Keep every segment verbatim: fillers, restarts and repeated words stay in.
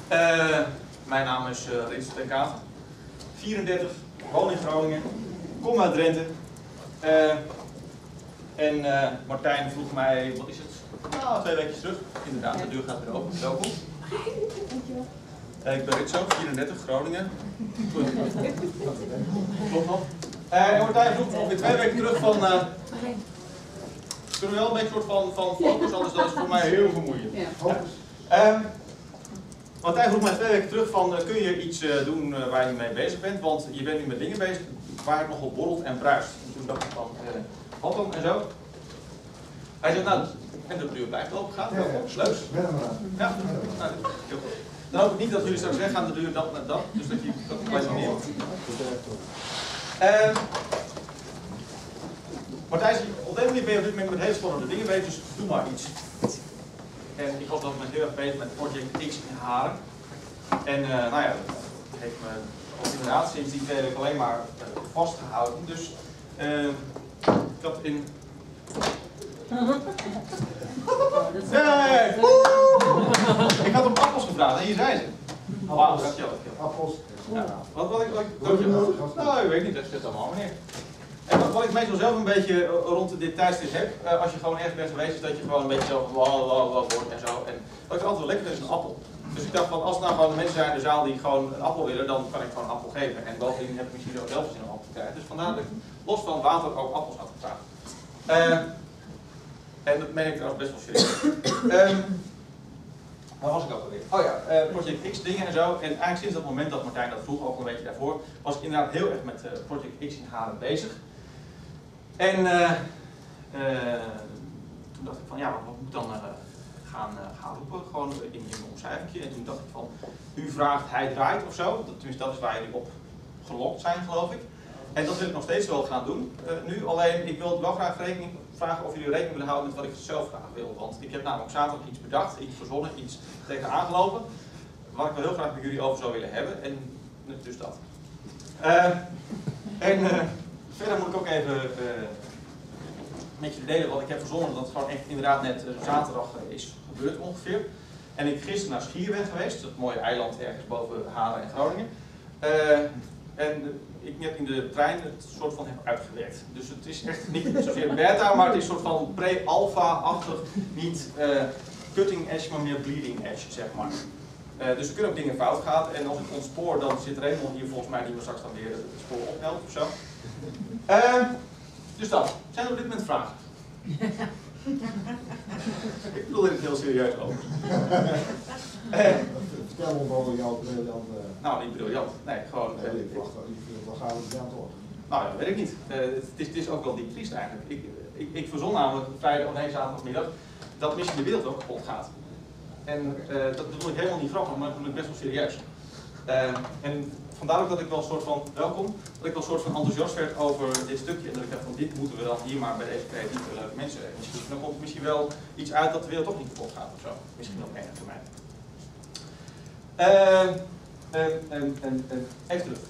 Uh, mijn naam is uh, Rits ten Katen, vierendertig, woon in Groningen, kom uit Drenthe. Uh, en uh, Martijn vroeg mij, wat is het? Nou, twee weken terug. Inderdaad, de deur gaat weer open. Welkom. Uh, ik ben Ritso, vierendertig, Groningen. Klopt nog. Uh, en Martijn vroeg ongeveer twee weken terug van... Uh, kunnen we wel een beetje soort van, van focus, anders dat is voor mij heel vermoeiend. Ja. Uh, Martijn vroeg mij twee weken terug van, uh, kun je iets uh, doen uh, waar je mee bezig bent, want je bent nu met dingen bezig waar het nogal borrelt en bruist. En toen dacht ik van, uh, wat dan en zo. Hij zegt, nou, en de deur blijft open gaan, ja, ja. Leuk. Ja, nou, heel goed. Dan hoop ik niet dat jullie straks weggaan, de deur dat naar dat, dus dat je dat blijft niet neer. Uh, Martijn zegt, op deze manier ben je op dit moment met hele spannende dingen bezig, dus doe maar iets. En ik hoop dat ik me heel erg bezig met Project X in Haren. En uh, nou ja, dat heeft me ook inderdaad sinds die twee weken alleen maar uh, vastgehouden. Dus uh, ik had in... Nee! Ik had om appels gevraagd en hier zijn ze. Wauw, dankjewel. Appels. Ja. Wat, wat ik, wat ik, dankjewel. Nou, ik weet niet, dat zit allemaal meneer. En wat, wat ik meestal zelf een beetje rond dit tijdstip heb, uh, als je gewoon ergens bent geweest, is dat je gewoon een beetje zo van wow, wow, wow wordt en zo. En wat ik altijd wel lekker vind is een appel. Dus ik dacht van, als er nou gewoon mensen zijn in de zaal die gewoon een appel willen, dan kan ik gewoon een appel geven. En bovendien heb ik misschien ook zelf zin om een appel te krijgen. Dus vandaar dat ik los van water ook appels had gevraagd. Uh, en dat meen ik trouwens best wel serieus. Um, Waar was ik ook alweer? Oh ja, uh, Project X dingen en zo. En eigenlijk sinds dat moment dat Martijn dat vroeg, ook een beetje daarvoor, was ik inderdaad heel erg met uh, Project X in Haren bezig. En uh, uh, toen dacht ik van ja, wat moet ik dan uh, gaan, uh, gaan roepen? Gewoon in, in een omschrijving. En toen dacht ik van, u vraagt, hij draait of zo. Dat, tenminste, dat is waar jullie op gelokt zijn, geloof ik. En dat wil ik nog steeds wel gaan doen. Uh, nu alleen, ik wil wel graag rekening, vragen of jullie rekening willen houden met wat ik zelf graag wil. Want ik heb namelijk zaterdag iets bedacht, iets verzonnen, iets tegen aangelopen. Waar ik wel heel graag met jullie over zou willen hebben. En dus dat. Uh, en uh, verder moet ik ook even uh, met jullie delen wat ik heb verzonnen. Dat het gewoon echt inderdaad net uh, zaterdag uh, is gebeurd ongeveer. En ik gisteren naar Schier ben geweest. Dat mooie eiland ergens boven Haren en Groningen. Uh, en uh, ik net in de trein het soort van heb uitgewerkt. Dus het is echt niet zozeer beta, maar het is een soort van pre-alpha-achtig, niet uh, cutting edge, maar meer bleeding edge, zeg maar. Uh, dus er kunnen ook dingen fout gaan en als ik ontspoor, dan zit er helemaal hier volgens mij die we straks dan weer het spoor ophelpt of zo. Uh, dus dat. Zijn er op dit moment vragen? Ik bedoel dit heel serieus over. uh, Vertel ons over jouw briljant. Uh... Nou, niet briljant. Nee, gewoon... Uh, nee, ik wacht, waar gaan we briljant op? Nou ja, weet ik niet. Uh, het, is, het is ook wel diep triest eigenlijk. Ik, ik, ik verzon namelijk vrijdag of nee, zaterdagmiddag dat misschien de wereld ook kapot gaat. En uh, dat, dat bedoel ik helemaal niet grappig, maar dat bedoel ik best wel serieus. Uh, en vandaar ook dat ik wel een soort van, welkom, dat ik wel een soort van enthousiast werd over dit stukje. En dat ik dacht van, dit moeten we dan hier maar bij deze creatieve leuke mensen misschien. Dan komt er misschien wel iets uit dat de wereld toch niet kapot gaat of zo. Misschien ook één voor mij. Uh, en, en, en, en, even terug.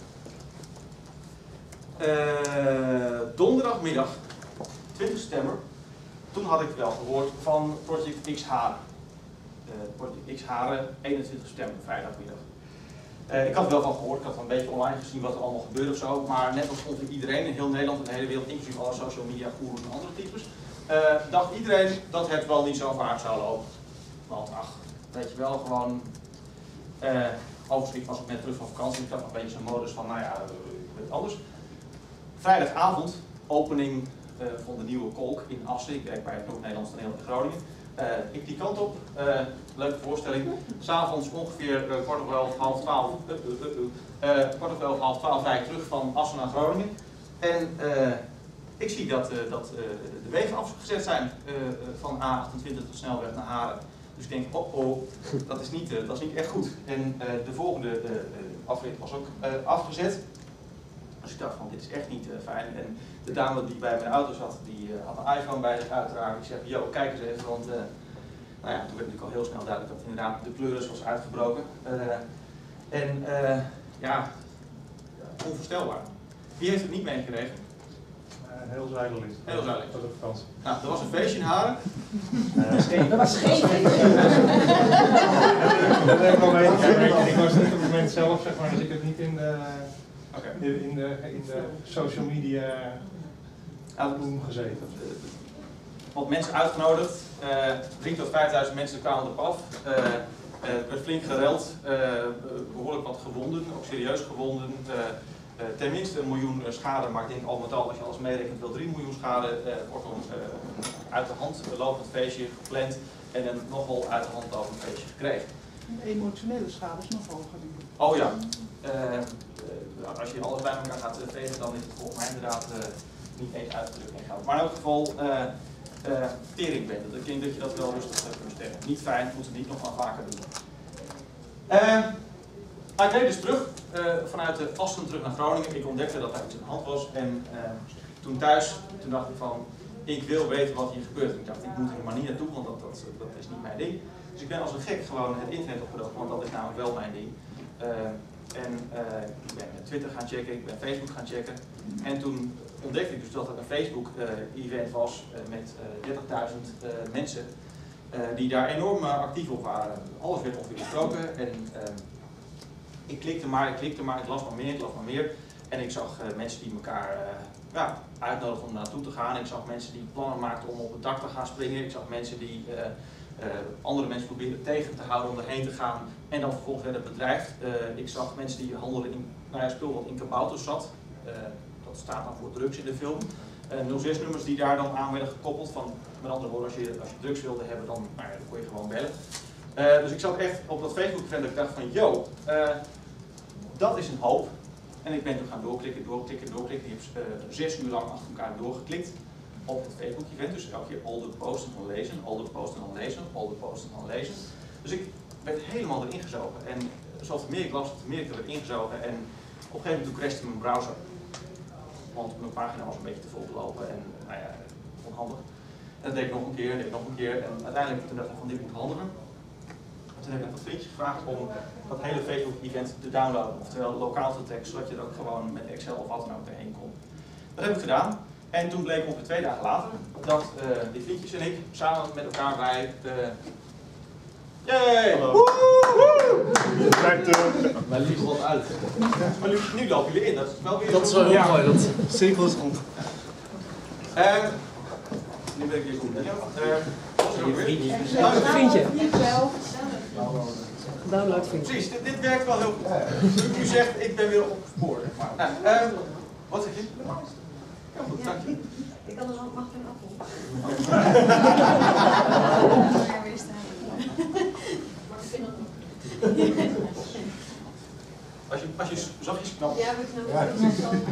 Uh, donderdagmiddag, twintig september, toen had ik wel gehoord van Project X Haren. Uh, Project X Haren, eenentwintig september, vrijdagmiddag. Uh, ik had er wel van gehoord, ik had een beetje online gezien wat er allemaal gebeurde of zo, maar net als ongeveer iedereen in heel Nederland en de hele wereld, inclusief alle social media goeroes en andere types, uh, dacht iedereen dat het wel niet zo vaak zou lopen. Want ach, weet je wel, gewoon... Uh, Overigens, ik was ook net terug van vakantie, ik had nog een beetje zo'n modus van, nou ja, ik weet het anders. Vrijdagavond, opening uh, van de nieuwe Kolk in Assen, ik werk bij het Noord-Nederlands toneel in Groningen. Uh, ik die kant op, uh, leuke voorstelling. S'avonds ongeveer uh, kwart over elf, half twaalf, uh, uh, uh, uh, kwart over elf, half twaalf rijd ik terug van Assen naar Groningen. En uh, ik zie dat, uh, dat uh, de wegen afgezet zijn uh, van A achtentwintig de snelweg naar Haren. Dus ik denk, oh oh, dat is niet, uh, dat is niet echt goed. En uh, de volgende uh, uh, afrit was ook uh, afgezet. Dus ik dacht van, dit is echt niet uh, fijn. En de dame die bij mijn auto zat, die uh, had een iPhone bij zich uiteraard. Ik zeg, yo, kijk eens even, want uh, nou ja, toen werd natuurlijk al heel snel duidelijk dat inderdaad de pleuris was uitgebroken. Uh, en uh, ja, onvoorstelbaar. Wie heeft het niet meegekregen? Uh, heel zuidelijk. Heel zuidelijk. Dat was op vakantie. Nou, er was een feestje in Haren. Uh, Dat was geen Dat heb ik wel weten. Kijk, ik was niet op het moment zelf, zeg maar, dus ik heb niet in de, Okay. in, in, de, in de social media room gezeten. Wat mensen uitgenodigd, uh, drie tot vijfduizend mensen kwamen erop af. Uh, uh, er werd flink gereld, uh, behoorlijk wat gewonden, ook serieus gewonden. Uh, uh, tenminste een miljoen schade, maar ik denk al met al, als je alles meerekent, wel drie miljoen schade. Uh, kortom, uh, een uit de hand lopend feestje gepland en een nogal uit de hand lopend feestje gekregen. De emotionele schade is nog hoger. Oh ja, uh, uh, als je alles bij elkaar gaat vegen, dan is het volgens mij inderdaad uh, niet eens uitgedrukt in geld. Maar in elk geval, uh, uh, teringbende. Ik denk dat je dat wel rustig uh, kunt stellen. Niet fijn, moeten we niet nog wel vaker doen. Uh, ik reed dus terug, uh, vanuit de Assen terug naar Groningen. Ik ontdekte dat daar iets aan de hand was. En uh, toen thuis, toen dacht ik van, ik wil weten wat hier gebeurt. Ik dacht, ik moet hier maar niet naartoe, want dat, dat, dat is niet mijn ding. Dus ik ben als een gek gewoon het internet opgedoken, want dat is namelijk wel mijn ding. Uh, en uh, ik ben Twitter gaan checken, ik ben Facebook gaan checken. En toen ontdekte ik dus dat er een Facebook-event uh, was uh, met uh, dertigduizend uh, mensen uh, die daar enorm uh, actief op waren. Alles werd ongeveer besproken en uh, ik klikte maar, ik klikte maar, ik las maar meer, ik las maar meer. En ik zag uh, mensen die elkaar uh, ja, uitnodigden om naartoe te gaan. Ik zag mensen die plannen maakten om op het dak te gaan springen. Ik zag mensen die uh, uh, andere mensen probeerden tegen te houden om erheen te gaan. En dan vervolgens werden bedreigd. Uh, ik zag mensen die handelden in nou ja, spul wat in kabouters zat. Uh, dat staat dan voor drugs in de film. Uh, nul zes nummers die daar dan aan werden gekoppeld. Van, met andere woorden, als je, als je drugs wilde hebben, dan, nou ja, dan kon je gewoon bellen. Uh, dus ik zat echt op dat Facebook-event en ik dacht van, yo, uh, dat is een hoop. En ik ben toen gaan doorklikken, doorklikken, doorklikken. Ik heb uh, zes uur lang achter elkaar doorgeklikt op het Facebook-event. Dus elke keer al de posten van lezen, al de posten van lezen, al de posten van lezen. Dus ik werd helemaal erin gezogen. En zoals meer ik las, hoe meer ik er werd ingezogen. En op een gegeven moment crashte mijn browser. Want mijn pagina was een beetje te vol gelopen en nou ja, onhandig. En dat deed ik nog een keer, deed ik nog een keer. En uiteindelijk toen dacht ik van dit moet handigen. Toen heb ik wat vriendjes gevraagd om dat hele Facebook-event te downloaden, oftewel lokaal te teksten, zodat je er ook gewoon met Excel of wat dan ook erheen kon. Dat heb ik gedaan. En toen bleek ongeveer twee dagen later dat uh, die vriendjes en ik samen met elkaar bij de... Yay! Maar liep wat uit. Maar nu, nu lopen jullie in, dat is wel weer... Dat is wel heel mooi, dat cirkel is rond. Uh, nu ben ik weer goed. Uh, Vriendje. Uh, Download vriendje. Precies, dit, dit werkt wel heel goed. U, u zegt, ik ben weer op spoor. Nou, uh, wat zeg je? Ja, goed, dank je. Ik kan er nog mag geen appel. Als je, als je zachtjes knapt. Ja, we knappen.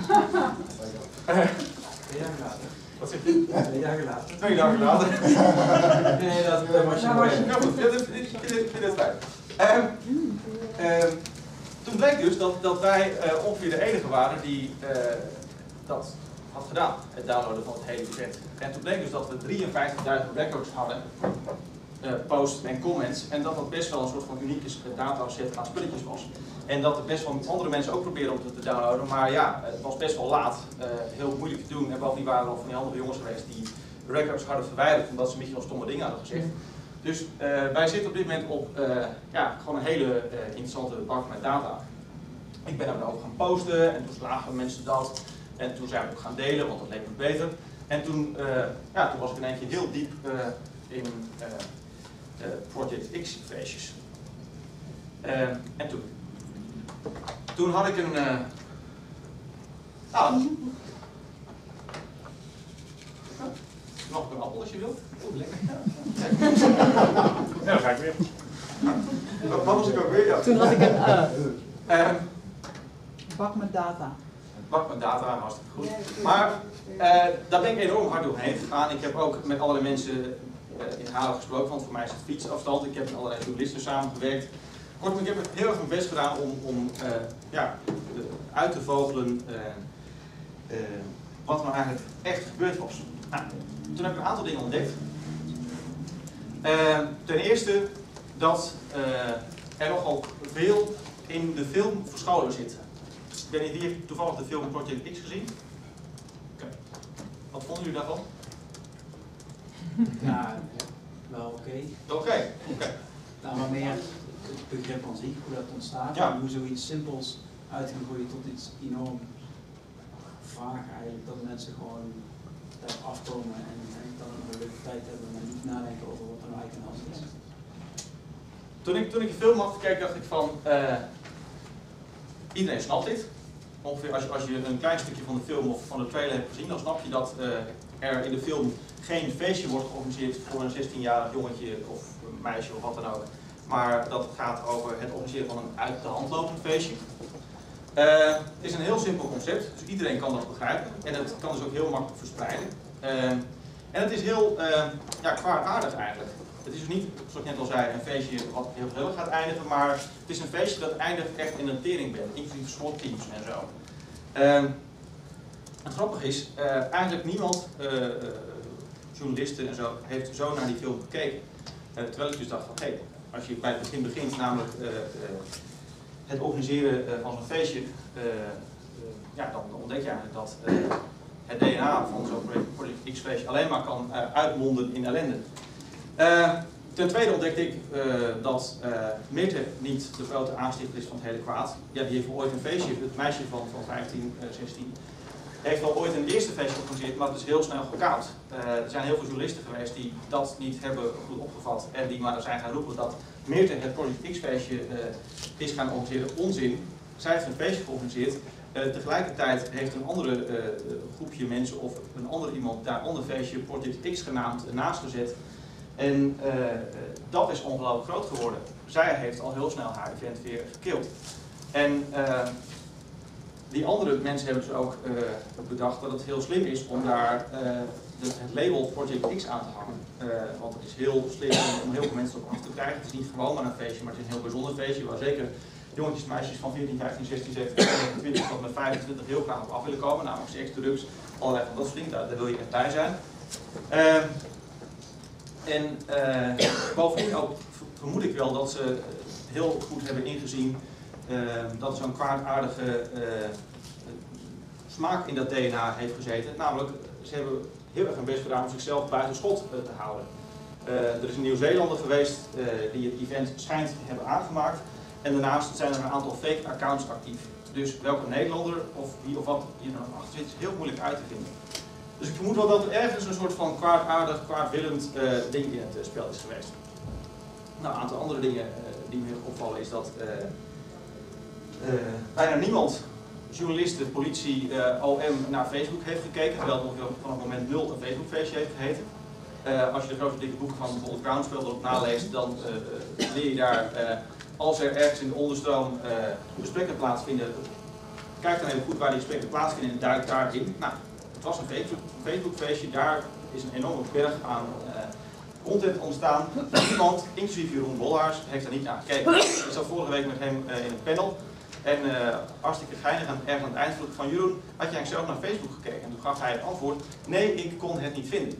Twee dagen later. Wat zeg je? Twee dagen later. Twee dagen later. Nee, dat, dat was je mooi. Nou goed, ja, dit, ik vind het fijn. Um, um, toen bleek dus dat, dat wij uh, ongeveer de enige waren die uh, dat had gedaan, het downloaden van het hele event. En toen bleek dus dat we drieënvijftigduizend records hadden, uh, posts en comments, en dat dat best wel een soort van unieke dataset aan spulletjes was. En dat er best wel andere mensen ook probeerden om het te downloaden, maar ja, het was best wel laat, uh, heel moeilijk te doen. En bovendien waren er al van die andere jongens geweest die records hadden verwijderd omdat ze misschien wel stomme dingen hadden gezegd. Dus uh, wij zitten op dit moment op uh, ja, gewoon een hele uh, interessante bak met data. Ik ben daar ook gaan posten en toen slagen mensen dood. En toen zijn we ook gaan delen, want dat leek me beter. En toen, uh, ja, toen was ik in één keer heel diep uh, in uh, uh, Project X feestjes. Uh, en toen, toen had ik een... Uh, ah, nog een appel als je wilt. Oeh, lekker. Ja, dan ga ik weer. Wat was ik ook weer? Ja. Toen had ik een uh, Uh, bak met data. Bak met data, hartstikke goed. Maar uh, daar ben ik enorm hard doorheen gegaan. Ik heb ook met allerlei mensen uh, in Halen gesproken, want voor mij is het fietsafstand. Ik heb met allerlei journalisten samengewerkt. Kortom, ik heb heel erg mijn best gedaan om, om uh, ja, uit te vogelen uh, uh, wat er nou eigenlijk echt gebeurd was. Nou, toen heb ik een aantal dingen ontdekt. Uh, ten eerste dat uh, er nogal veel in de film verscholen zit. Ik weet niet, wie heeft toevallig de film Project X gezien? Okay. Wat vonden jullie daarvan? Ja, wel oké. Okay. Oké, okay. okay. Nou, maar meer het begrip aan zich, hoe dat ontstaat. Ja. En hoe zoiets simpels uit kan groeien tot iets enorm vaag eigenlijk. Dat mensen gewoon daar afkomen en, en dan een leuke tijd hebben en niet nadenken over wat er nou eigenlijk aan de hand is. Toen ik, toen ik de film had gekeken, dacht ik van, uh, iedereen snapt dit. Ongeveer als je, als je een klein stukje van de film of van de trailer hebt gezien, dan snap je dat uh, er in de film geen feestje wordt georganiseerd voor een zestienjarig jongetje of een meisje of wat dan ook. Maar dat het gaat over het organiseren van een uit de hand lopend feestje. Uh, het is een heel simpel concept, dus iedereen kan dat begrijpen. En het kan dus ook heel makkelijk verspreiden. Uh, en het is heel uh, ja, kwaadaardig eigenlijk. Het is dus niet, zoals ik net al zei, een feestje wat heel gezellig gaat eindigen, maar het is een feestje dat eindigt echt in een teringband, inclusief SWAT-teams en zo. Uh, het grappige is, uh, eigenlijk niemand, uh, uh, journalisten en zo, heeft zo naar die film gekeken. Uh, terwijl ik dus dacht van, hé, hey, als je bij het begin begint, namelijk uh, uh, het organiseren uh, van zo'n feestje, uh, uh, ja, dan ontdek je eigenlijk dat uh, het D N A van zo'n Project X-feestje alleen maar kan uh, uitmonden in ellende. Uh, ten tweede ontdekte ik uh, dat uh, Mirte niet de grote aanstichter is van het hele kwaad. Ja, die heeft wel ooit een feestje, het meisje van, van vijftien, zestien, heeft wel ooit een eerste feestje georganiseerd, maar het is heel snel gekaapt. Uh, er zijn heel veel journalisten geweest die dat niet hebben goed opgevat en die maar zijn gaan roepen dat Mirte het Project X-feestje uh, is gaan organiseren. Onzin. Zij heeft een feestje georganiseerd. Uh, tegelijkertijd heeft een andere uh, groepje mensen of een ander iemand daar ander feestje Project X genaamd uh, naast gezet. En uh, dat is ongelooflijk groot geworden. Zij heeft al heel snel haar event weer gekild. En uh, die andere mensen hebben dus ook uh, bedacht dat het heel slim is om daar uh, de, het label Project X aan te hangen. Uh, want het is heel slim om, om heel veel mensen op af te krijgen. Het is niet gewoon maar een feestje, maar het is een heel bijzonder feestje waar zeker jongetjes en meisjes van veertien, vijftien, zestien, zeventien, negenentwintig tot met vijfentwintig heel graag op af willen komen. Namelijk seks, drugs, allerlei van dat soort dingen. Daar, daar wil je echt bij zijn. Uh, En uh, bovendien ook vermoed ik wel dat ze heel goed hebben ingezien uh, dat zo'n kwaadaardige uh, smaak in dat D N A heeft gezeten. Namelijk, ze hebben heel erg hun best gedaan om zichzelf buiten schot uh, te houden. Uh, er is een Nieuw-Zeelander geweest uh, die het event schijnt te hebben aangemaakt. En daarnaast zijn er een aantal fake accounts actief. Dus welke Nederlander of wie of wat hier dan achter zit, is heel moeilijk uit te vinden. Dus ik vermoed wel dat er ergens een soort van kwaadaardig, kwaadwillend uh, ding in het uh, spel is geweest. Nou, een aantal andere dingen uh, die me opvallen is dat uh, uh, bijna niemand, journalisten, politie, uh, O M, naar Facebook heeft gekeken, terwijl het ongeveer vanaf moment nul een Facebook-feestje heeft geheten. Uh, als je de grote dikke boeken van bijvoorbeeld Groundswell erop naleest, dan uh, leer je daar, uh, als er ergens in de onderstroom uh, gesprekken plaatsvinden, kijk dan even goed waar die gesprekken plaatsvinden en duik daarin. Nou, het was een Facebook-feestje, daar is een enorme berg aan uh, content ontstaan. Niemand, inclusief Jeroen Bolhaars, heeft er niet naar gekeken. Ik zat vorige week met hem uh, in een panel en uh, hartstikke geinig aan, erg aan het eind vroeg ik van Jeroen, had jij zelf naar Facebook gekeken? En toen gaf hij het antwoord, nee, ik kon het niet vinden.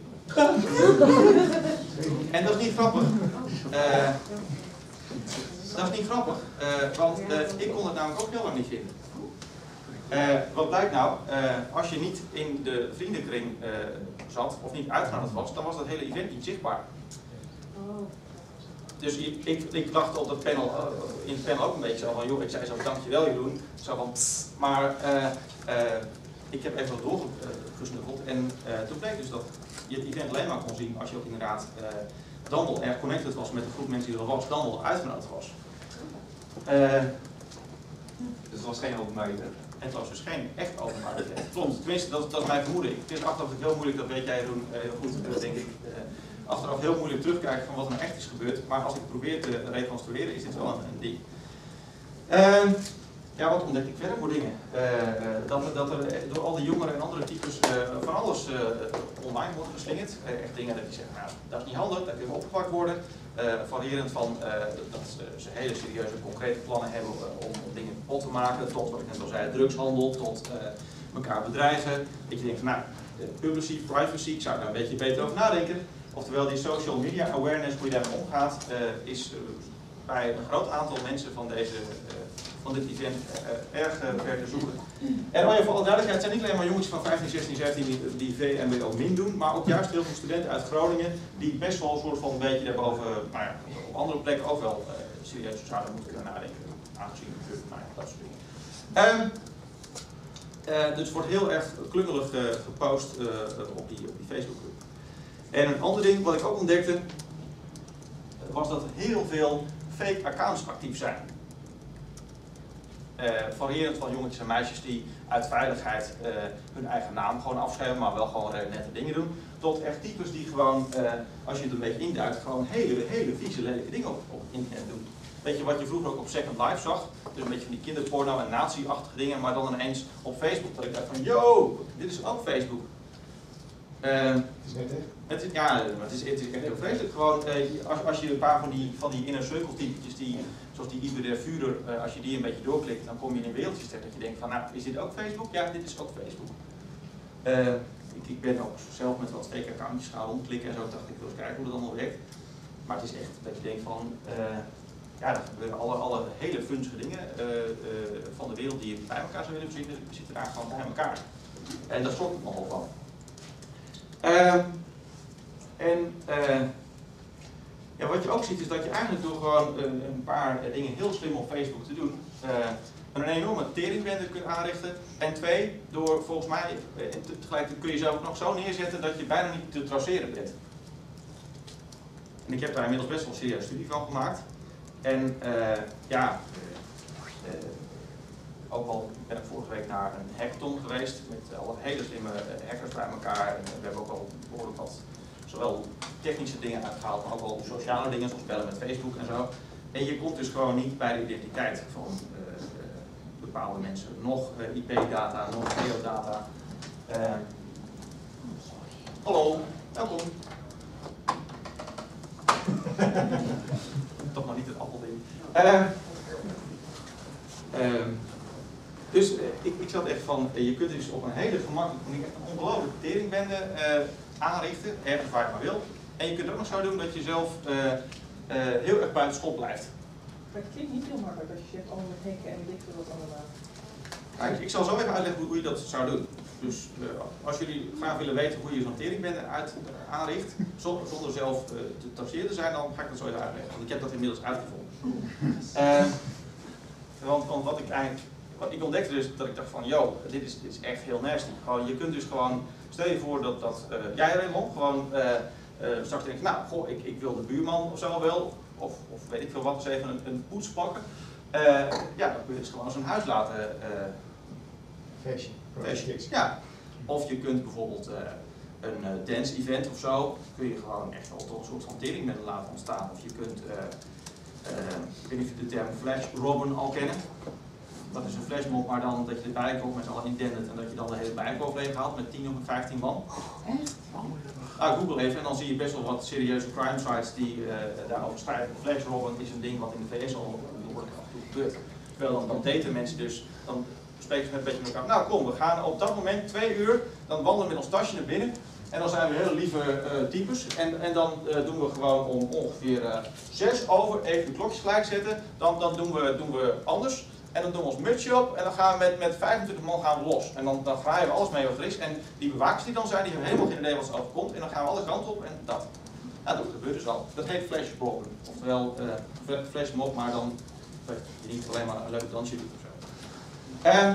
En dat is niet grappig. Uh, dat is niet grappig, uh, want uh, ik kon het namelijk ook heel lang niet vinden. Uh, wat blijkt nou, uh, als je niet in de vriendenkring uh, zat of niet uitgaand was, dan was dat hele event niet zichtbaar. Oh. Dus ik, ik, ik dacht op dat panel, uh, in het panel ook een beetje zo van, joh, ik zei zo, dankjewel Jeroen, zo van, pss, maar uh, uh, ik heb even wat doorgesnuffeld en uh, toen bleek dus dat je het event alleen maar kon zien als je ook inderdaad uh, dan wel erg connected was met de groep mensen die er was, dan wel uitgenodigd was. Uh, Dus het was geen openbaar event? Het was dus geen echt openbaar event. Klopt, tenminste, dat, dat is mijn vermoeden. Ik vind het achteraf heel moeilijk, dat weet jij Jeroen uh, heel goed, denk ik. Uh, achteraf heel moeilijk terugkijken van wat er nou echt is gebeurd. Maar als ik probeer te reconstrueren, is dit wel een, een ding. Uh, ja, wat ontdek ik verder voor dingen? Uh, uh, dat, er, dat er door al die jongeren en andere types uh, van alles uh, online wordt geslingerd. Uh, echt dingen dat je zegt, nou, dat is niet handig, dat kunnen opgepakt worden. Uh, variërend van uh, dat ze, ze hele serieuze concrete plannen hebben uh, om dingen kapot te maken, tot wat ik net al zei, drugshandel, tot uh, elkaar bedreigen. Dat je denkt van nou, uh, publicy, privacy, ik zou daar een beetje beter over nadenken. Oftewel die social media awareness, hoe je daarmee omgaat, uh, is uh, bij een groot aantal mensen van deze uh, van dit event uh, erg uh, ver te zoeken. En oh ja, voor alle duidelijkheid, het zijn niet alleen maar jongetjes van vijftien, zestien, zeventien die, die V M B O min doen, maar ook juist heel veel studenten uit Groningen die best wel een soort van een beetje daarboven, nou ja, op andere plekken ook wel uh, serieus zouden moeten kunnen nadenken, aangezien het, nou ja, dat soort dingen. Um, uh, dus het wordt heel erg klungelig uh, gepost uh, op die, op die Facebookgroep. En een ander ding wat ik ook ontdekte, was dat er heel veel fake accounts actief zijn. Uh, variërend van jongetjes en meisjes die uit veiligheid uh, hun eigen naam gewoon afschrijven, maar wel gewoon nette dingen doen. Tot echt types die gewoon, uh, als je het een beetje induikt, gewoon hele, hele vieze, lelijke dingen op, op het internet doen. Weet je wat je vroeger ook op Second Life zag? Dus een beetje van die kinderporno en nazi-achtige dingen, maar dan ineens op Facebook. Dat ik dacht van, yo, dit is ook Facebook. Uh, Het is net echt. Het is, ja, maar het is, het is echt heel vreselijk. Gewoon, uh, als, als je een paar van die, van die inner circle typetjes, die, zoals die Iber der Führer, uh, als je die een beetje doorklikt, dan kom je in een wereldje terecht dat je denkt van, nou, is dit ook Facebook? Ja, dit is ook Facebook. Uh, ik, ik ben ook zelf met wat fake accountjes gaan rondklikken en zo, dacht ik, ik wil eens kijken hoe dat allemaal werkt. Maar het is echt dat je denkt van, uh, ja, er gebeuren alle, alle hele funzige dingen uh, uh, van de wereld die je bij elkaar zou willen verzinnen, die zitten daar gewoon bij elkaar. En daar schrok ik nogal van. Uh, En uh, ja, wat je ook ziet is dat je eigenlijk door gewoon uh, een paar uh, dingen heel slim op Facebook te doen, uh, een enorme teringbende kunt aanrichten. En twee, door volgens mij, uh, tegelijk kun je zelf nog zo neerzetten dat je bijna niet te traceren bent. En ik heb daar inmiddels best wel een serieuze studie van gemaakt. En uh, ja, uh, ook al ben ik vorige week naar een hackathon geweest met alle hele slimme hackers bij elkaar. En we hebben ook al behoorlijk wat zowel technische dingen uitgehaald, maar ook wel sociale dingen zoals bellen met Facebook en zo. En je komt dus gewoon niet bij de identiteit van uh, uh, bepaalde mensen. Nog uh, I P-data, nog geodata. Uh, hallo, welkom. Toch maar niet het appelding. Uh, uh, dus uh, ik, ik zat echt van, uh, je kunt dus op een hele gemakkelijke manier echt een ongelooflijke teringbende uh, aanrichten, ergens waar je maar wil. En je kunt het ook nog zo doen dat je zelf uh, uh, heel erg buiten schot blijft. Maar het klinkt niet heel makkelijk als je zegt, oh met hekken en weet ik veel wat allemaal. Nou, ik, ik zal zo even uitleggen hoe, hoe je dat zou doen. Dus uh, als jullie graag willen weten hoe je zo'n teringbende uit, uh, aanricht, zonder, zonder zelf uh, te traceren te zijn, dan ga ik dat zo even uitleggen. Want ik heb dat inmiddels uitgevonden. Uh, want, want wat ik eigenlijk, wat ik ontdekte dus dat ik dacht van, yo, dit is, dit is echt heel nasty. Gewoon, je kunt dus gewoon, stel je voor dat, dat uh, jij Raymond, gewoon uh, uh, straks denkt, nou, goh, ik, ik wil de buurman of zo wel, of, of weet ik veel wat, eens even een, een poets pakken. Uh, ja, dan kun je dus gewoon zo'n huis laten. Uh, Fashion. Fashion. Ja. Of je kunt bijvoorbeeld uh, een uh, dance event of zo, kun je gewoon echt wel tot een soort van teringbende laten ontstaan. Of je kunt, uh, uh, ik weet niet of je de term flash robben al kennen. Dat is een flashmob, maar dan dat je de bijenkorf met z'n allen indendert en dat je dan de hele bijenkorf leeg haalt met tien of vijftien man. Echt? Nou, Google even en dan zie je best wel wat serieuze crime sites die uh, daarover schrijven. Flash robben is een ding wat in de V S al behoorlijk af en toe gebeurt. Terwijl dan, dan daten mensen dus, dan spreken ze met een beetje met elkaar. Nou kom, we gaan op dat moment twee uur, dan wandelen we met ons tasje naar binnen. En dan zijn we hele lieve uh, types. En, en dan uh, doen we gewoon om ongeveer uh, zes over, even de klokjes gelijk zetten. Dan, dan doen, we, doen we anders. En dan doen we ons mutsje op en dan gaan we met, met vijfentwintig man gaan we los. En dan, dan graaien we alles mee wat er is. En die bewakers die dan zijn, die hebben helemaal geen idee wat er overkomt. En dan gaan we alle kanten op en dat. Nou, dat gebeurt dus al. Dat heet flashmob. Oftewel uh, flashmob, maar dan dat je niet alleen maar een leuk dansje doet of zo. Uh,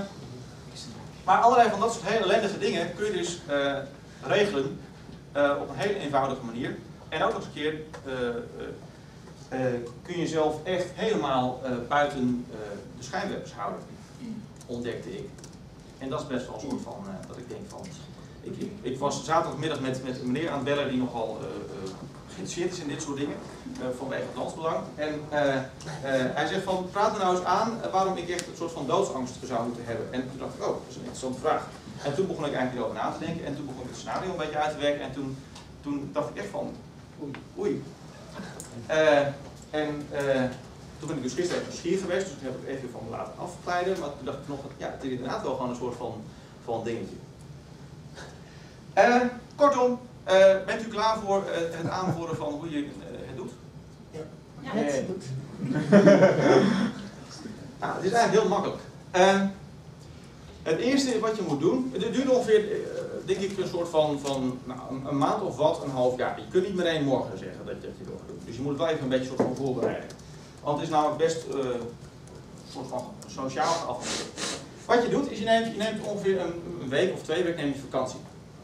maar allerlei van dat soort hele ellendige dingen kun je dus uh, regelen uh, op een hele eenvoudige manier. En ook nog eens een keer uh, uh, uh, kun je zelf echt helemaal uh, buiten uh, de schijnwerpers houden, ontdekte ik. En dat is best wel een soort van, uh, dat ik denk van, ik, ik, ik was zaterdagmiddag met, met een meneer aan het bellen die nogal uh, uh, geïnteresseerd is in dit soort dingen, uh, vanwege het landsbelang. En uh, uh, hij zegt van, praat me nou eens aan uh, waarom ik echt een soort van doodsangst zou moeten hebben. En toen dacht ik, oh, dat is een interessante vraag. En toen begon ik eigenlijk erover na te denken en toen begon ik het scenario een beetje uit te werken en toen, toen dacht ik echt van, oei, oei. Uh, en uh, toen ben ik dus gisteren even schier geweest, dus ik heb ik even van me laten afkleiden, maar toen dacht ik nog, ja, het is inderdaad wel gewoon een soort van, van dingetje. Uh, kortom, uh, bent u klaar voor uh, het aanvoeren van hoe je uh, het doet? Ja, het Nee. doet. Nou, het is eigenlijk heel makkelijk. Uh, het eerste wat je moet doen, het duurt ongeveer, uh, denk ik, een soort van, van nou, een, een maand of wat, een half jaar. Je kunt niet meteen morgen zeggen dat je dat je door gaat doen. Dus je moet het wel even een beetje soort van voorbereiden. Want het is namelijk best uh, een soort van sociaal geafhankelijk. Wat je doet, is je neemt, je neemt ongeveer een, een week of twee weken neem je vakantie.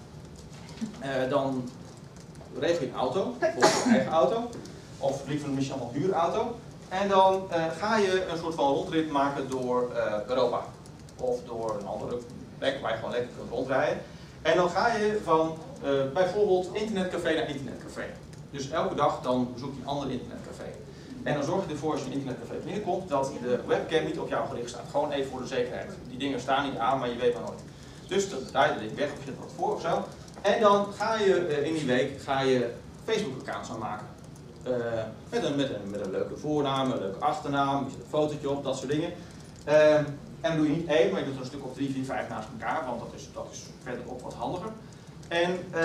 Uh, dan regel je een auto, bijvoorbeeld je eigen auto, of liever misschien allemaal een huurauto. En dan uh, ga je een soort van rondrit maken door uh, Europa. Of door een andere plek waar je gewoon lekker kunt rondrijden. En dan ga je van uh, bijvoorbeeld internetcafé naar internetcafé. Dus elke dag dan bezoek je een ander internetcafé. En dan zorg je ervoor als je een internetcafé binnenkomt dat de webcam niet op jou gericht staat. Gewoon even voor de zekerheid. Die dingen staan niet aan, maar je weet maar nooit. Dus dan draai je dit weg of je er wat voor of zo. En dan ga je uh, in die week ga je Facebook-accounts aanmaken. Uh, met, een, met, een, met een leuke voornaam, een leuke achternaam, je zet een fotootje op, dat soort dingen. Uh, en dan doe je niet één, maar je doet er een stuk of drie, vier, vijf naast elkaar, want dat is, dat is verderop wat handiger. En uh,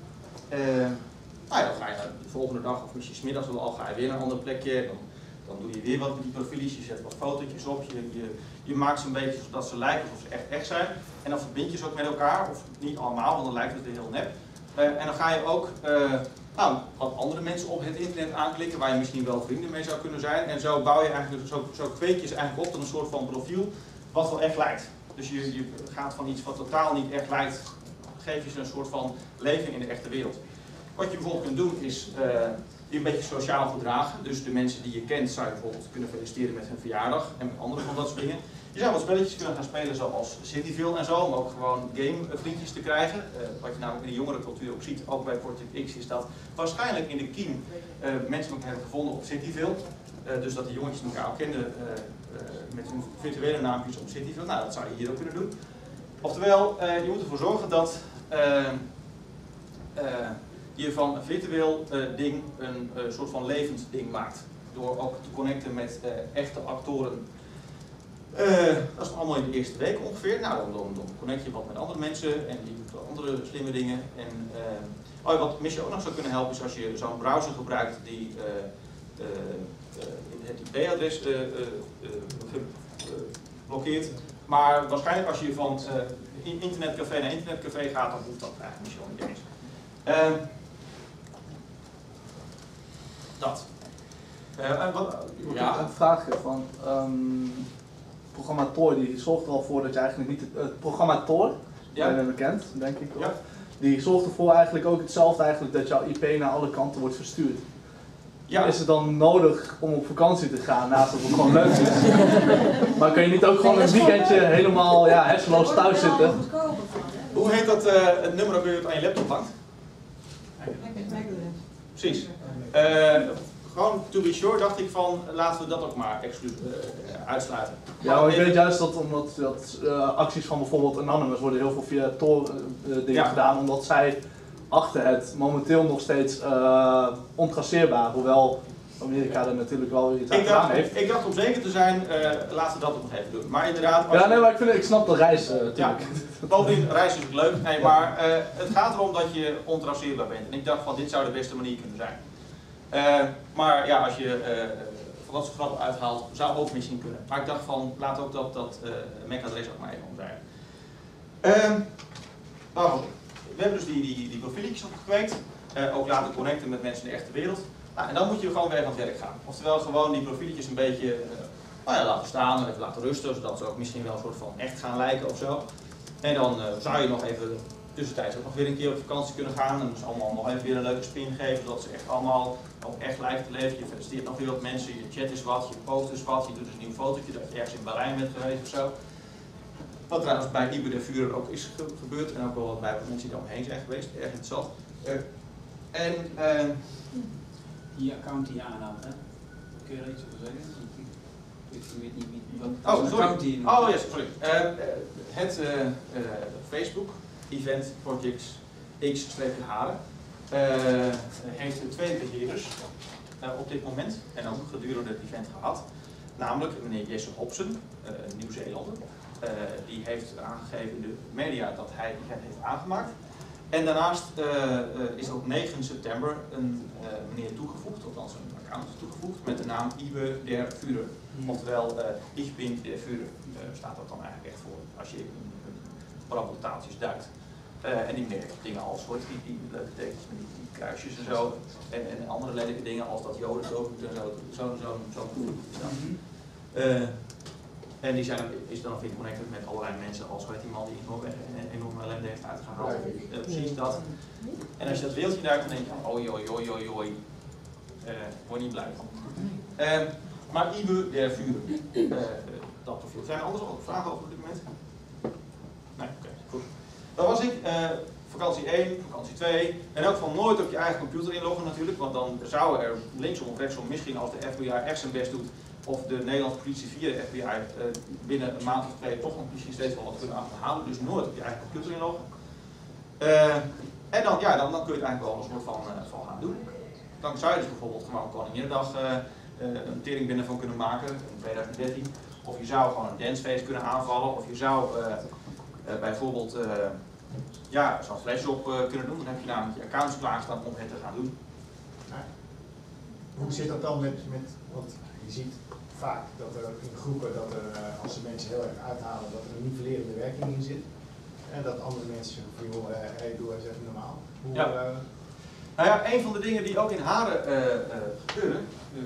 uh, nou ja, dan ga je de volgende dag, of misschien 's middags al, ga je weer naar een ander plekje. Dan, dan doe je weer wat met die profieltjes, je zet wat fotootjes op, je, je, je maakt ze een beetje zodat ze lijken alsof ze echt echt zijn. En dan verbind je ze ook met elkaar, of niet allemaal, want dan lijkt het heel nep. Uh, en dan ga je ook uh, nou, wat andere mensen op het internet aanklikken, waar je misschien wel vrienden mee zou kunnen zijn. En zo bouw je eigenlijk, zo, zo kweek je ze eigenlijk op tot een soort van profiel, wat wel echt lijkt. Dus je, je gaat van iets wat totaal niet echt lijkt, geef je ze een soort van leven in de echte wereld. Wat je bijvoorbeeld kunt doen is uh, je een beetje sociaal gedragen. Dus de mensen die je kent zou je bijvoorbeeld kunnen feliciteren met hun verjaardag en met andere van dat soort dingen. Je zou wat spelletjes kunnen gaan spelen zoals Cityville en zo, om ook gewoon gamevriendjes te krijgen. Uh, wat je namelijk in de jongere cultuur ook ziet, ook bij Project X, is dat waarschijnlijk in de kiem uh, mensen elkaar hebben gevonden op Cityville. Uh, dus dat die jongetjes elkaar ook kenden uh, uh, met hun virtuele naampjes op Cityville. Nou, dat zou je hier ook kunnen doen. Oftewel, uh, je moet ervoor zorgen dat uh, uh, je van een virtueel uh, ding een uh, soort van levend ding maakt. Door ook te connecten met uh, echte actoren. Uh, dat is allemaal in de eerste week ongeveer. Nou, dan, dan, dan connect je wat met andere mensen en die doen andere slimme dingen. En, uh, oh, wat misschien ook nog zou kunnen helpen is als je zo'n browser gebruikt die uh, uh, uh, het I P-adres uh, uh, uh, uh, blokkeert. Maar waarschijnlijk als je van uh, internetcafé naar internetcafé gaat, dan hoeft dat eigenlijk misschien wel niet eens. Uh, dat. Uh, wat, ja. Een vraagje van um, programma Tor, die zorgt er al voor dat je eigenlijk niet het, het programma Tor, ja. Ben je bekend, denk ik. Ja. Die zorgt ervoor eigenlijk ook hetzelfde eigenlijk dat jouw I P naar alle kanten wordt verstuurd. Ja. Is het dan nodig om op vakantie te gaan naast dat het gewoon leuk is? Maar kun je niet ook gewoon een weekendje helemaal ja, hersenloos thuis zitten? Hoe heet dat uh, het nummer dat weer aan je laptop hangt? Precies. Uh, gewoon to be sure dacht ik van laten we dat ook maar exclusief uh, uitsluiten. Ja, maar ik weet juist dat omdat dat, uh, acties van bijvoorbeeld Anonymous worden heel veel via Tor uh, dingen ja. gedaan, omdat zij achter het momenteel nog steeds uh, ontraceerbaar, hoewel Amerika er natuurlijk wel iets aan gedaan heeft. Ik dacht om zeker te zijn, uh, laten we dat ook nog even doen. Maar inderdaad... Ja, nee, maar ik, vind, ik snap de reis uh, natuurlijk. Ja, bovendien, reis is ook leuk, nee, maar uh, het gaat erom dat je ontraceerbaar bent. En ik dacht van dit zou de beste manier kunnen zijn. Uh, maar ja, als je uh, van dat soort grappen uithaalt, zou ook misschien kunnen. Maar ik dacht van, laat ook dat, dat uh, M A C-adres ook maar even om zijn. Uh, nou goed, we hebben dus die, die, die profieltjes opgekweekt. Uh, ook laten connecten met mensen in de echte wereld. Nou, en dan moet je gewoon weer aan het werk gaan. Oftewel gewoon die profieltjes een beetje uh, nou ja, laten staan en even laten rusten, zodat ze ook misschien wel een soort van echt gaan lijken of zo. En dan uh, zou je nog even tussentijds ook nog weer een keer op vakantie kunnen gaan en dus allemaal nog even weer een leuke spin geven, zodat ze echt allemaal ook echt lijken te leven. Je feliciteert nog weer wat mensen, je chat is wat, je post is wat, je doet dus een nieuw fotootje dat je ergens in Berlijn bent geweest of zo. Wat trouwens bij Iber de Vuur ook is ge gebeurd en ook wel wat bij mensen die er omheen zijn geweest, erg interessant. Uh, en uh, die account die je aanhoudt, hè? Kun je er iets over zeggen? Ik weet niet wie. Oh, sorry. Oh, yes, sorry. Uh, het uh, uh, Facebook event Project X-Haren uh, heeft twee beheerders uh, op dit moment en ook gedurende het event gehad. Namelijk meneer Jesse Hobson, uh, een Nieuw-Zeelander. Uh, die heeft aangegeven in de media dat hij het event heeft aangemaakt. En daarnaast uh, uh, is er op negen september een uh, meneer toegevoegd, althans een account toegevoegd, met de naam Ibe der Führer. Oftewel, uh, Ich bin der Führer uh, staat dat dan eigenlijk echt voor als je in parabeltaaltjes duikt. Uh, en die meneer heeft dingen als, hoort die, die leuke tekens met die, die kruisjes en zo. En, en andere lelijke dingen als dat Joden dood moeten en zo, zo'n zo, zo, zo staan. Uh, En die zijn, is dan vind ik connected met allerlei mensen als weet die man die enorm, een enorme ellende heeft uitgehaald. Uh, precies dat. En als je dat wereldje duikt, dan denk je, oh oi, oi, oi, oi. Uh, word niet blij van. Uh, maar Ibe der Führer, uh, dat profiel. Zijn er andere vragen over dit moment? Nee, oké, okay, goed. Dat was ik. Uh, vakantie één, vakantie twee. In elk geval nooit op je eigen computer inloggen natuurlijk, want dan zou er linksom of rechtsom, misschien als de F B I echt zijn best doet, of de Nederlandse politie via de F B I uh, binnen een maand of twee toch nog misschien steeds wel wat kunnen achterhalen. Dus nooit op je eigen computer inloggen. Uh, en dan, ja, dan, dan kun je het eigenlijk wel een soort van, uh, van gaan doen. Dan zou je dus bijvoorbeeld gewoon Koninginnedag uh, uh, een notering binnen van kunnen maken in twintig dertien. Of je zou gewoon een dancefeest kunnen aanvallen. Of je zou uh, uh, bijvoorbeeld uh, ja, zo'n flashjob uh, kunnen doen. Dan heb je namelijk je accounts klaarstaan om het te gaan doen. Ja. Hoe zit dat dan met, met, want je ziet vaak dat er in groepen, dat er, uh, als ze mensen heel erg uithalen, dat er een nivellerende werking in zit. En dat andere mensen zeggen van, joh, hé, hey, doe eens even normaal. Hoe, ja. uh, Nou ja, een van de dingen die ook in Haren uh, uh, gebeuren, uh,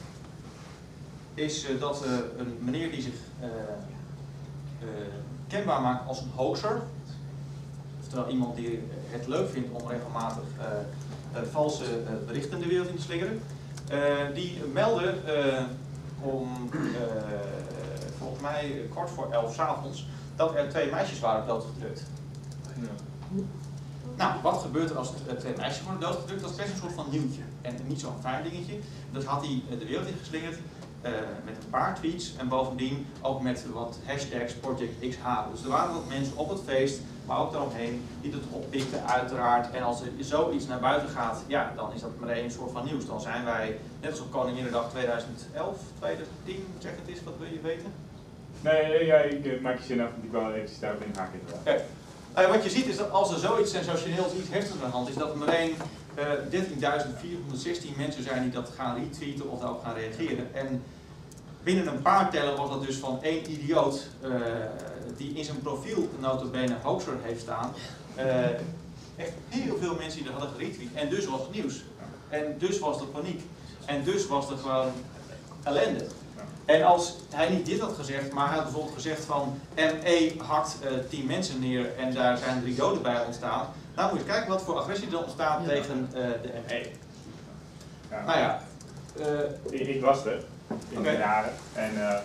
is uh, dat uh, een meneer die zich uh, uh, kenbaar maakt als een hoaxer, oftewel iemand die het leuk vindt om regelmatig uh, uh, valse uh, berichten de wereld in te slingeren, uh, die meldde uh, om uh, volgens mij kwart voor elf 's avonds dat er twee meisjes waren doodgedrukt. Ja. Nou, wat gebeurt er als er twee meisjes worden doodgedrukt? Dat is best een soort van nieuwtje. En niet zo'n fijn dingetje. Dat had hij de wereld in geslingerd uh, met een paar tweets en bovendien ook met wat hashtags Project X H. Dus er waren wat mensen op het feest, maar ook daaromheen, die het oppikten uiteraard. En als er zoiets naar buiten gaat, ja, dan is dat meteen een soort van nieuws. Dan zijn wij, net als op Koninginnedag tweeduizend elf, tweeduizend tien, zeg het eens, wat wil je weten? Nee, ja, ik maak je zin af, want ik wil eventjes daarop inhaken inderdaad. Okay. Uh, wat je ziet is dat als er zoiets sensationeels, iets heftigs aan de hand is, dat er meteen uh, dertienduizend vierhonderdzestien mensen zijn die dat gaan retweeten of daarop gaan reageren. En binnen een paar tellen was dat dus van één idioot uh, die in zijn profiel nota bene hoaxer heeft staan. Uh, echt heel veel mensen die dat hadden geretweet. En dus was het nieuws. En dus was er paniek. En dus was er gewoon ellende. En als hij niet dit had gezegd, maar hij had bijvoorbeeld gezegd van M E hakt uh, tien mensen neer en daar zijn drie doden bij ontstaan, nou moet je kijken wat voor agressie er ontstaat ja. tegen uh, de M E. Ja. Nou ja. Uh, ik, ik was er, in okay. de jaren. En, uh...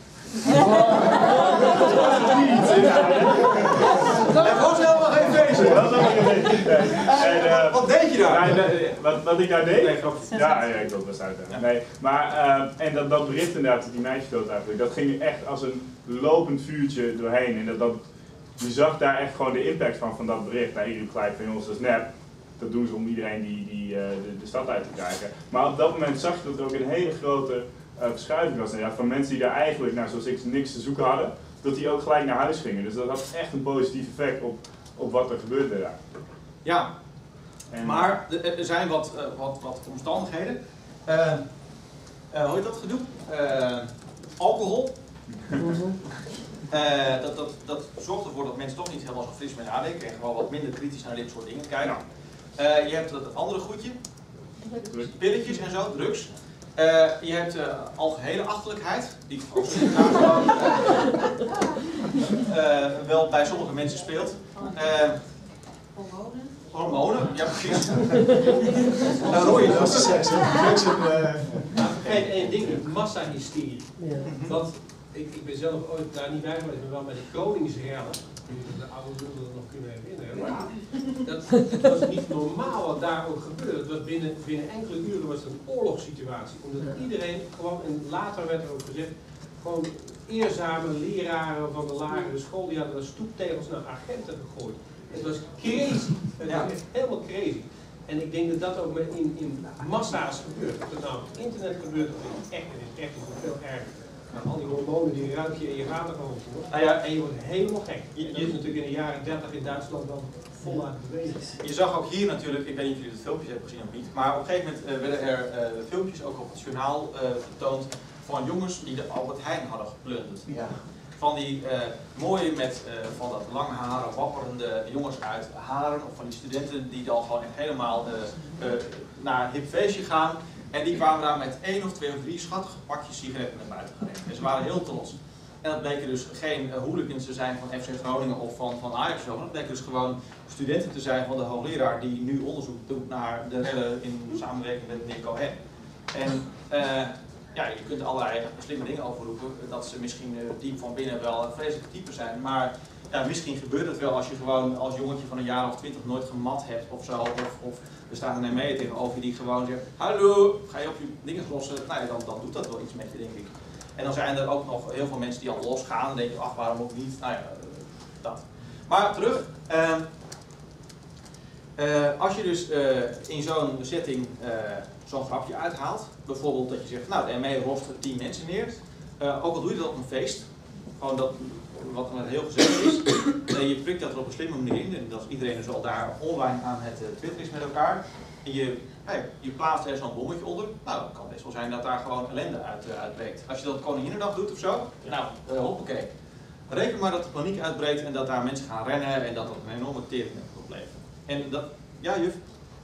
Het was helemaal geen feestje. Dat was helemaal geen feestje. En, uh, wat deed je daar? Nee, wat, wat ik daar deed? Nee, ja, ja, ik wil het best uit. Ja. Nee, maar, uh, en dat, dat bericht inderdaad, die meisjes dood eigenlijk, dat ging echt als een lopend vuurtje doorheen. En dat, dat, je zag daar echt gewoon de impact van, van dat bericht. Nou, iedereen begrijpt van jongens, dat is nep. Dat doen ze om iedereen die, die uh, de, de stad uit te krijgen. Maar op dat moment zag je dat er ook een hele grote uh, verschuiving was. Ja, van mensen die daar eigenlijk, nou, zoals ik, niks te zoeken hadden, dat die ook gelijk naar huis gingen. Dus dat had echt een positief effect op, op wat er gebeurde daar. Ja, en, maar er zijn wat, uh, wat, wat omstandigheden. Uh, uh, hoe heet dat gedoe? Uh, alcohol. Uh, dat, dat, dat zorgt ervoor dat mensen toch niet helemaal zo fris mee nadenken en gewoon wat minder kritisch naar dit soort dingen kijken. Uh, je hebt dat andere goedje, pilletjes en zo, drugs. Uh, je hebt uh, algehele achterlijkheid, die ook gewoon, uh, wel bij sommige mensen speelt. Uh, Hormonen. Hormonen, ja precies. Nou, Roy, dat is seks, hè? Vergeet één ding, massahysterie. Want ik, ik ben zelf ooit daar niet bij, maar ik ben wel bij de Koningsrellen. De oude zullen dat nog kunnen herinneren. Maar dat, dat was niet normaal wat daar ook gebeurde. Het was binnen, binnen enkele uren was het een oorlogssituatie. Omdat iedereen gewoon, en later werd er ook gezegd, gewoon eerzame leraren van de lagere school, die hadden stoeptegels naar agenten gegooid. Het was crazy. Het was echt helemaal crazy. En ik denk dat dat ook met in, in massa's gebeurt. Of het nou op het internet gebeurt of in echt, het is echt nog veel erger. Nou, al die hormonen die ruik je in je waterkant voor. Nou ja, En je wordt helemaal gek. Je- Je, je is natuurlijk in de jaren dertig in Duitsland dan voluit bewegen. Je zag ook hier natuurlijk, ik weet niet of jullie het filmpje hebben gezien of niet, maar op een gegeven moment uh, werden er uh, filmpjes ook op het journaal uh, vertoond van jongens die de Albert Heijn hadden geplunderd. Ja. Van die uh, mooie met uh, van dat lange haren, wapperende jongens uit Haren of van die studenten die dan gewoon echt helemaal uh, uh, naar een hip feestje gaan. En die kwamen daar met één of twee of drie schattige pakjes sigaretten naar buiten gereden. En ze waren heel trots. En dat bleken dus geen uh, hooligans te zijn van F C Groningen of van, van Ajax. Dat bleken dus gewoon studenten te zijn van de hoogleraar die nu onderzoek doet naar de rellen in samenwerking met meneer Cohen. En uh, ja, je kunt allerlei slimme dingen overroepen, dat ze misschien uh, diep van binnen wel een vreselijke type zijn. Maar ja, misschien gebeurt het wel als je gewoon als jongetje van een jaar of twintig nooit gemat hebt of zo. Of, of er staat een M E tegenover je die gewoon zegt, hallo, ga je op je dingen lossen? Nou ja, dan, dan doet dat wel iets met je, denk ik. En dan zijn er ook nog heel veel mensen die al losgaan. Dan denk je, ach, waarom ook niet? Nou ja, dat. Maar terug. Uh, uh, als je dus uh, in zo'n setting uh, zo'n grapje uithaalt. Bijvoorbeeld dat je zegt, nou, de M E rost tien mensen neer. Uh, ook al doe je dat op een feest. Gewoon dat, wat dan heel gezellig is. Uh, je prikt dat er op een slimme manier in. En dat iedereen dus al daar online aan het uh, twitteren is met elkaar. En je, hey, je plaatst er zo'n bommetje onder. Nou, het kan best wel zijn dat daar gewoon ellende uit, uh, uitbreekt. Als je dat op Koninginnedag doet of zo, nou, uh, hoppakee. Reken maar dat de paniek uitbreekt en dat daar mensen gaan rennen en dat dat een enorme tering oplevert. En dat, ja juf?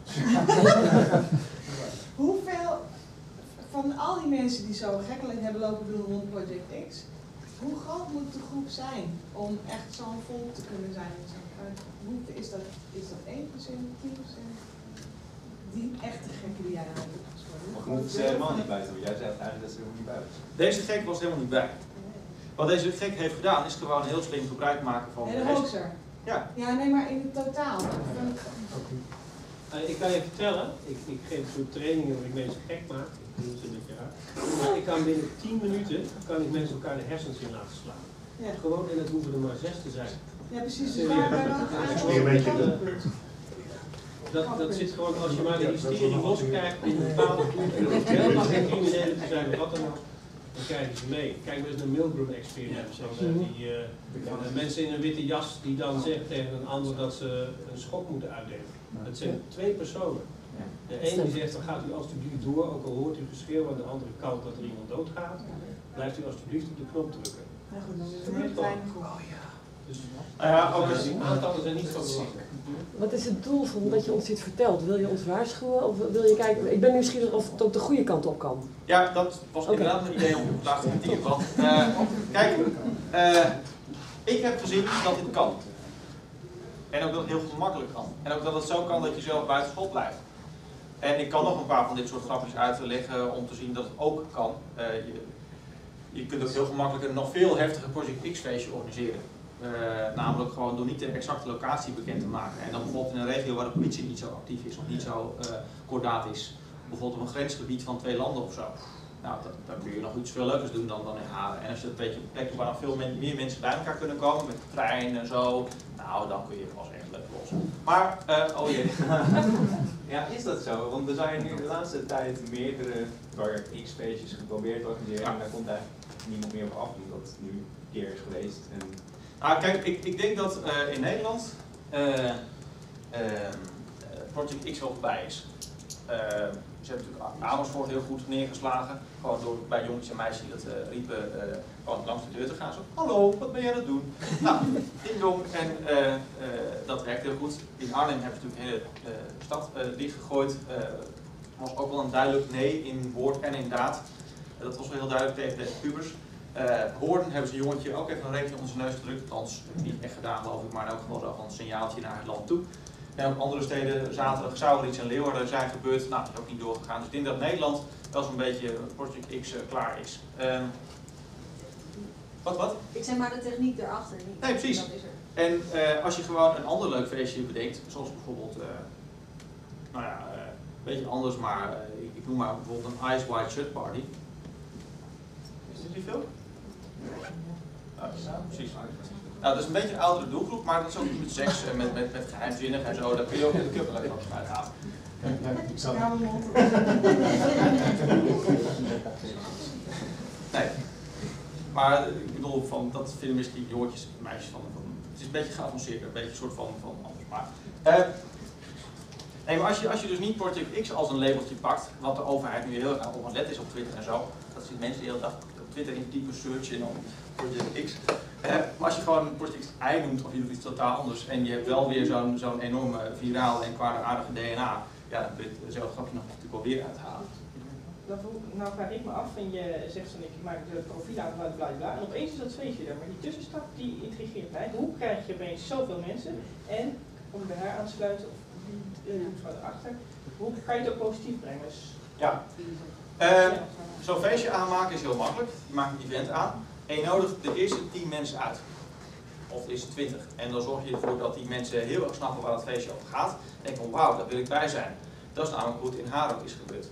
Hoeveel van al die mensen die zo gekkeling hebben lopen doen rond Project X, hoe groot moet de groep zijn om echt zo'n volk te kunnen zijn in zo'n kruis? Hoeveel is dat? Is dat één procent, tien procent? Die echte gekken die jij aan hebt gesproken. Maar moeten ze helemaal niet buiten, want jij zegt eigenlijk dat ze er niet buiten zijn. Deze gek was helemaal niet bij. Wat deze gek heeft gedaan is gewoon heel slim gebruik maken van... En de hoaxer. Ja. Ja, nee, maar in het totaal. Uh, ik kan je vertellen, ik, ik geef zo'n trainingen waar ik mensen gek maak. Ik doe het in het jaar. Maar ik kan binnen tien minuten kan ik mensen elkaar de hersens in laten slaan. Ja. Gewoon, en het hoeven er maar zes te zijn. Ja, precies. Dus waar wij dan Dat, dat zit gewoon, als je maar de hysterie loskrijgt in een bepaalde groep en dat het helemaal geen criminelen te zijn of wat dan ook, dan krijgen ze mee. Kijk maar eens naar Milgram Experiment. Van, uh, die uh, van, uh, mensen in een witte jas die dan zeggen tegen een ander dat ze een schok moeten uitdelen. Dat zijn twee personen. De ene die zegt, dan gaat u alsjeblieft door, ook al hoort u geschreeuw aan de andere kant dat er iemand doodgaat, blijft u alsjeblieft op de knop drukken. Ja goed, dan is het een hele kleine groep. Dus Nou ja, ook als die aantallen zijn niet zo belangrijk. Wat is het doel van dat je ons dit vertelt? Wil je ons waarschuwen of wil je kijken? Ik ben nieuwsgierig of het ook de goede kant op kan. Ja, dat was okay. Inderdaad een idee om te laten vertellen. Want uh, kijk, uh, ik heb gezien dat dit kan. En ook dat het heel gemakkelijk kan. En ook dat het zo kan dat je zelf buiten school blijft. En ik kan nog een paar van dit soort grapjes uitleggen om te zien dat het ook kan. Uh, je, je kunt ook heel gemakkelijk een nog veel heftiger Project X feestje organiseren. Uh, namelijk gewoon door niet de exacte locatie bekend te maken. En dan bijvoorbeeld in een regio waar de politie niet zo actief is of niet zo uh, kordaat is. Bijvoorbeeld op een grensgebied van twee landen of zo. Nou, dat, dan kun je nog iets veel leukers doen dan, dan in Haren. En als je dat weet je op een plek waar nog veel men, meer mensen bij elkaar kunnen komen, met de trein en zo, nou dan kun je pas echt leuk los. Maar, uh, oh jee. Ja, is dat zo? Want er zijn nu de laatste tijd meerdere Project X-feestjes geprobeerd te organiseren ja. En daar komt eigenlijk niemand meer op af, omdat het nu een keer is geweest. En nou, kijk, ik, ik denk dat uh, in Nederland uh, uh, Project X wel voorbij is. Uh, ze hebben natuurlijk Amersfoort heel goed neergeslagen. Gewoon door bij jongetjes en meisjes die dat uh, riepen, uh, gewoon langs de deur te gaan. Zo, hallo, wat ben jij aan het doen? Nou, ding dong. En uh, uh, dat werkt heel goed. In Arnhem hebben ze natuurlijk de hele uh, stad uh, dichtgegooid. Uh, was ook wel een duidelijk nee in woord en in daad. Uh, dat was wel heel duidelijk tegen de pubers. Uh, Hoorden hebben ze een jongetje ook even een reepje onder zijn neus gedrukt. Althans, niet echt gedaan geloof ik, maar in elk geval zo van een signaaltje naar het land toe. En ook andere steden, zaterdag, Zouderits en Leeuwarden zijn gebeurd. Nou, dat is ook niet doorgegaan. Dus ik denk dat Nederland wel zo'n beetje Project X uh, klaar is. Uh, wat, wat? Ik zeg maar de techniek erachter niet. Nee, precies. Dat is er. En uh, als je gewoon een ander leuk feestje bedenkt, zoals bijvoorbeeld, uh, nou ja, uh, een beetje anders, maar uh, ik, ik noem maar bijvoorbeeld een Ice White Shirt Party. Is dit die film? Nou, ja, precies. Nou, dat is een beetje een oudere doelgroep, maar dat is ook niet met seks en met, met, met geheimzinnig en zo. Daar kun je ook in de cup alleen maar uithalen. Ik zou hem mond. Nee. maar ik bedoel, van, dat vinden misschien jongetjes en meisjes van, van. Het is een beetje geavanceerd, een beetje een soort van, van anders. Maar, uh, nee, maar als je, als je dus niet Project X als een labeltje pakt, wat de overheid nu heel erg op aan het letten is op Twitter en zo. Dat zien mensen die de hele dag op Twitter in diepe search en dan Project X. Uh, maar als je gewoon Project I noemt of je doet iets totaal anders en je hebt wel weer zo'n zo'n enorme viraal en kwaadaardige D N A, ja, dan kun je hetzelfde grapje nog natuurlijk wel weer uithalen. Nou vraag ik me af, en je zegt zo, ik maak de profiel aan, bla bla bla, en opeens is dat feestje er, maar die tussenstap die intrigeert mij. Hoe krijg je opeens zoveel mensen en, om bij haar aan te sluiten, of die van erachter, hoe kan je het ook positief brengen? Dus, ja, uh, zo'n feestje aanmaken is heel makkelijk. Je maakt een event aan en je nodigt de eerste tien mensen uit. Of de eerste twintig. En dan zorg je ervoor dat die mensen heel erg snappen waar het feestje over gaat. En denken van wauw, daar wil ik bij zijn. Dat is namelijk hoe het in haar ook is gebeurd.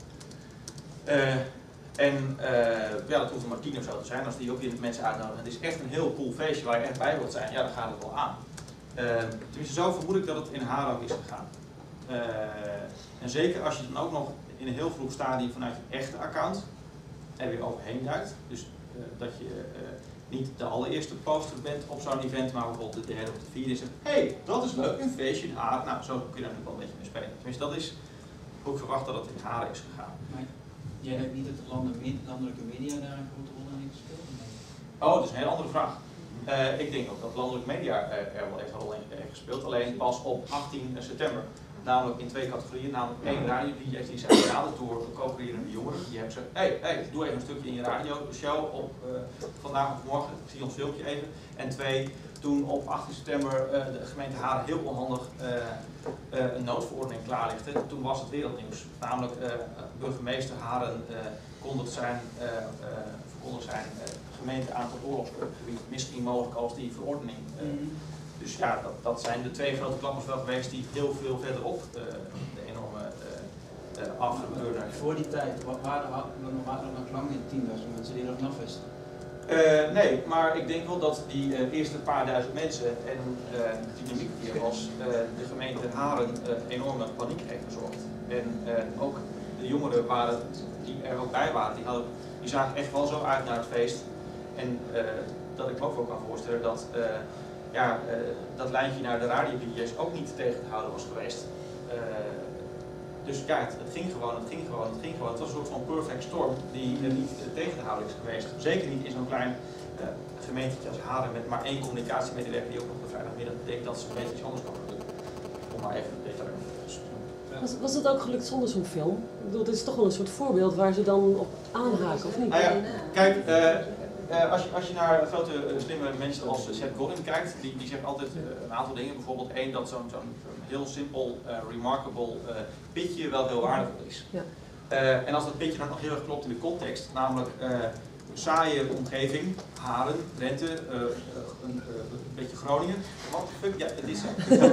Uh, en uh, ja, dat hoeft er maar tien of zo te zijn, als die ook weer mensen uitnodigen. Het is echt een heel cool feestje waar je echt bij wilt zijn, ja, dan gaat het wel aan. Uh, tenminste, zo vermoed ik dat het in haar ook is gegaan. Uh, en zeker als je dan ook nog in een heel vroeg stadium vanuit je echte account er weer overheen duikt. Dus uh, dat je uh, niet de allereerste poster bent op zo'n event, maar bijvoorbeeld de derde of de vierde en zegt, hé, hey, dat is leuk, een feestje in haar. Nou, zo kun je daar natuurlijk wel een beetje mee spelen. Tenminste, dat is hoe ik verwacht dat het in haar is gegaan. Jij denkt niet dat de landelijke media daar een grote rol in heeft gespeeld? Oh, dat is een hele andere vraag. Uh, ik denk ook dat landelijke media uh, er wel echt een rol in heeft gespeeld, alleen pas op achttien september. Namelijk in twee categorieën, namelijk één radio die heeft die zijn benaderd door co-creërende jongeren. Die hebben ze, hé, hey, hey, doe even een stukje in je radioshow op uh, vandaag of morgen, ik zie ons filmpje even. En twee, toen op achttien september uh, de gemeente Haren heel onhandig uh, uh, een noodverordening klaarlichtte, toen was het wereldnieuws. Namelijk uh, burgemeester Haren uh, kondigt zijn, uh, uh, verkondigt zijn uh, gemeente aan tot oorlogsgebied, misschien mogelijk als die verordening. Uh, mm. Dus ja, dat, dat zijn de twee grote klappers wel geweest die heel veel verderop uh, de enorme uh, uh, afgebeurden. Voor die tijd waren er nog lang niet tienduizend mensen die er nog wisten. Uh, nee, maar ik denk wel dat die uh, eerste paar duizend mensen en uh, de dynamiek die er was, uh, de gemeente Haren uh, enorme paniek heeft bezorgd. En uh, ook de jongeren waren, die er ook bij waren, die, hadden, die zagen echt wel zo uit naar het feest. En uh, dat ik me ook wel kan voorstellen dat uh, ja, uh, dat lijntje naar de radio-D J's ook niet tegen te houden was geweest. Uh, Dus ja, het, het ging gewoon, het ging gewoon, het ging gewoon. Het was een soort van perfect storm die uh, niet uh, tegen te houden is geweest. Zeker niet in zo'n klein uh, gemeentetje als Haren met maar één communicatiemedewerker die ook nog op de vrijdagmiddag denkt dat ze een beetje iets anders kan doen. Om maar even een detail te doen. Was, was het ook gelukt zonder zo'n film? Ik bedoel, dit is toch wel een soort voorbeeld waar ze dan op aanhaken, of niet? Ah, ja. Kijk, uh, uh, als, je, als je naar grote uh, slimme mensen als uh, Seth Godin kijkt, die, die zegt altijd uh, een aantal dingen. Bijvoorbeeld één, dat zo'n zo'n heel simpel, uh, remarkable uh, pitje wel heel waardevol is. Ja. Uh, en als dat pitje dan nog heel erg klopt in de context, namelijk uh, saaie omgeving, Haren, Drenthe, uh, uh, een, uh, een beetje Groningen. Wat fuck, ja, het is zo.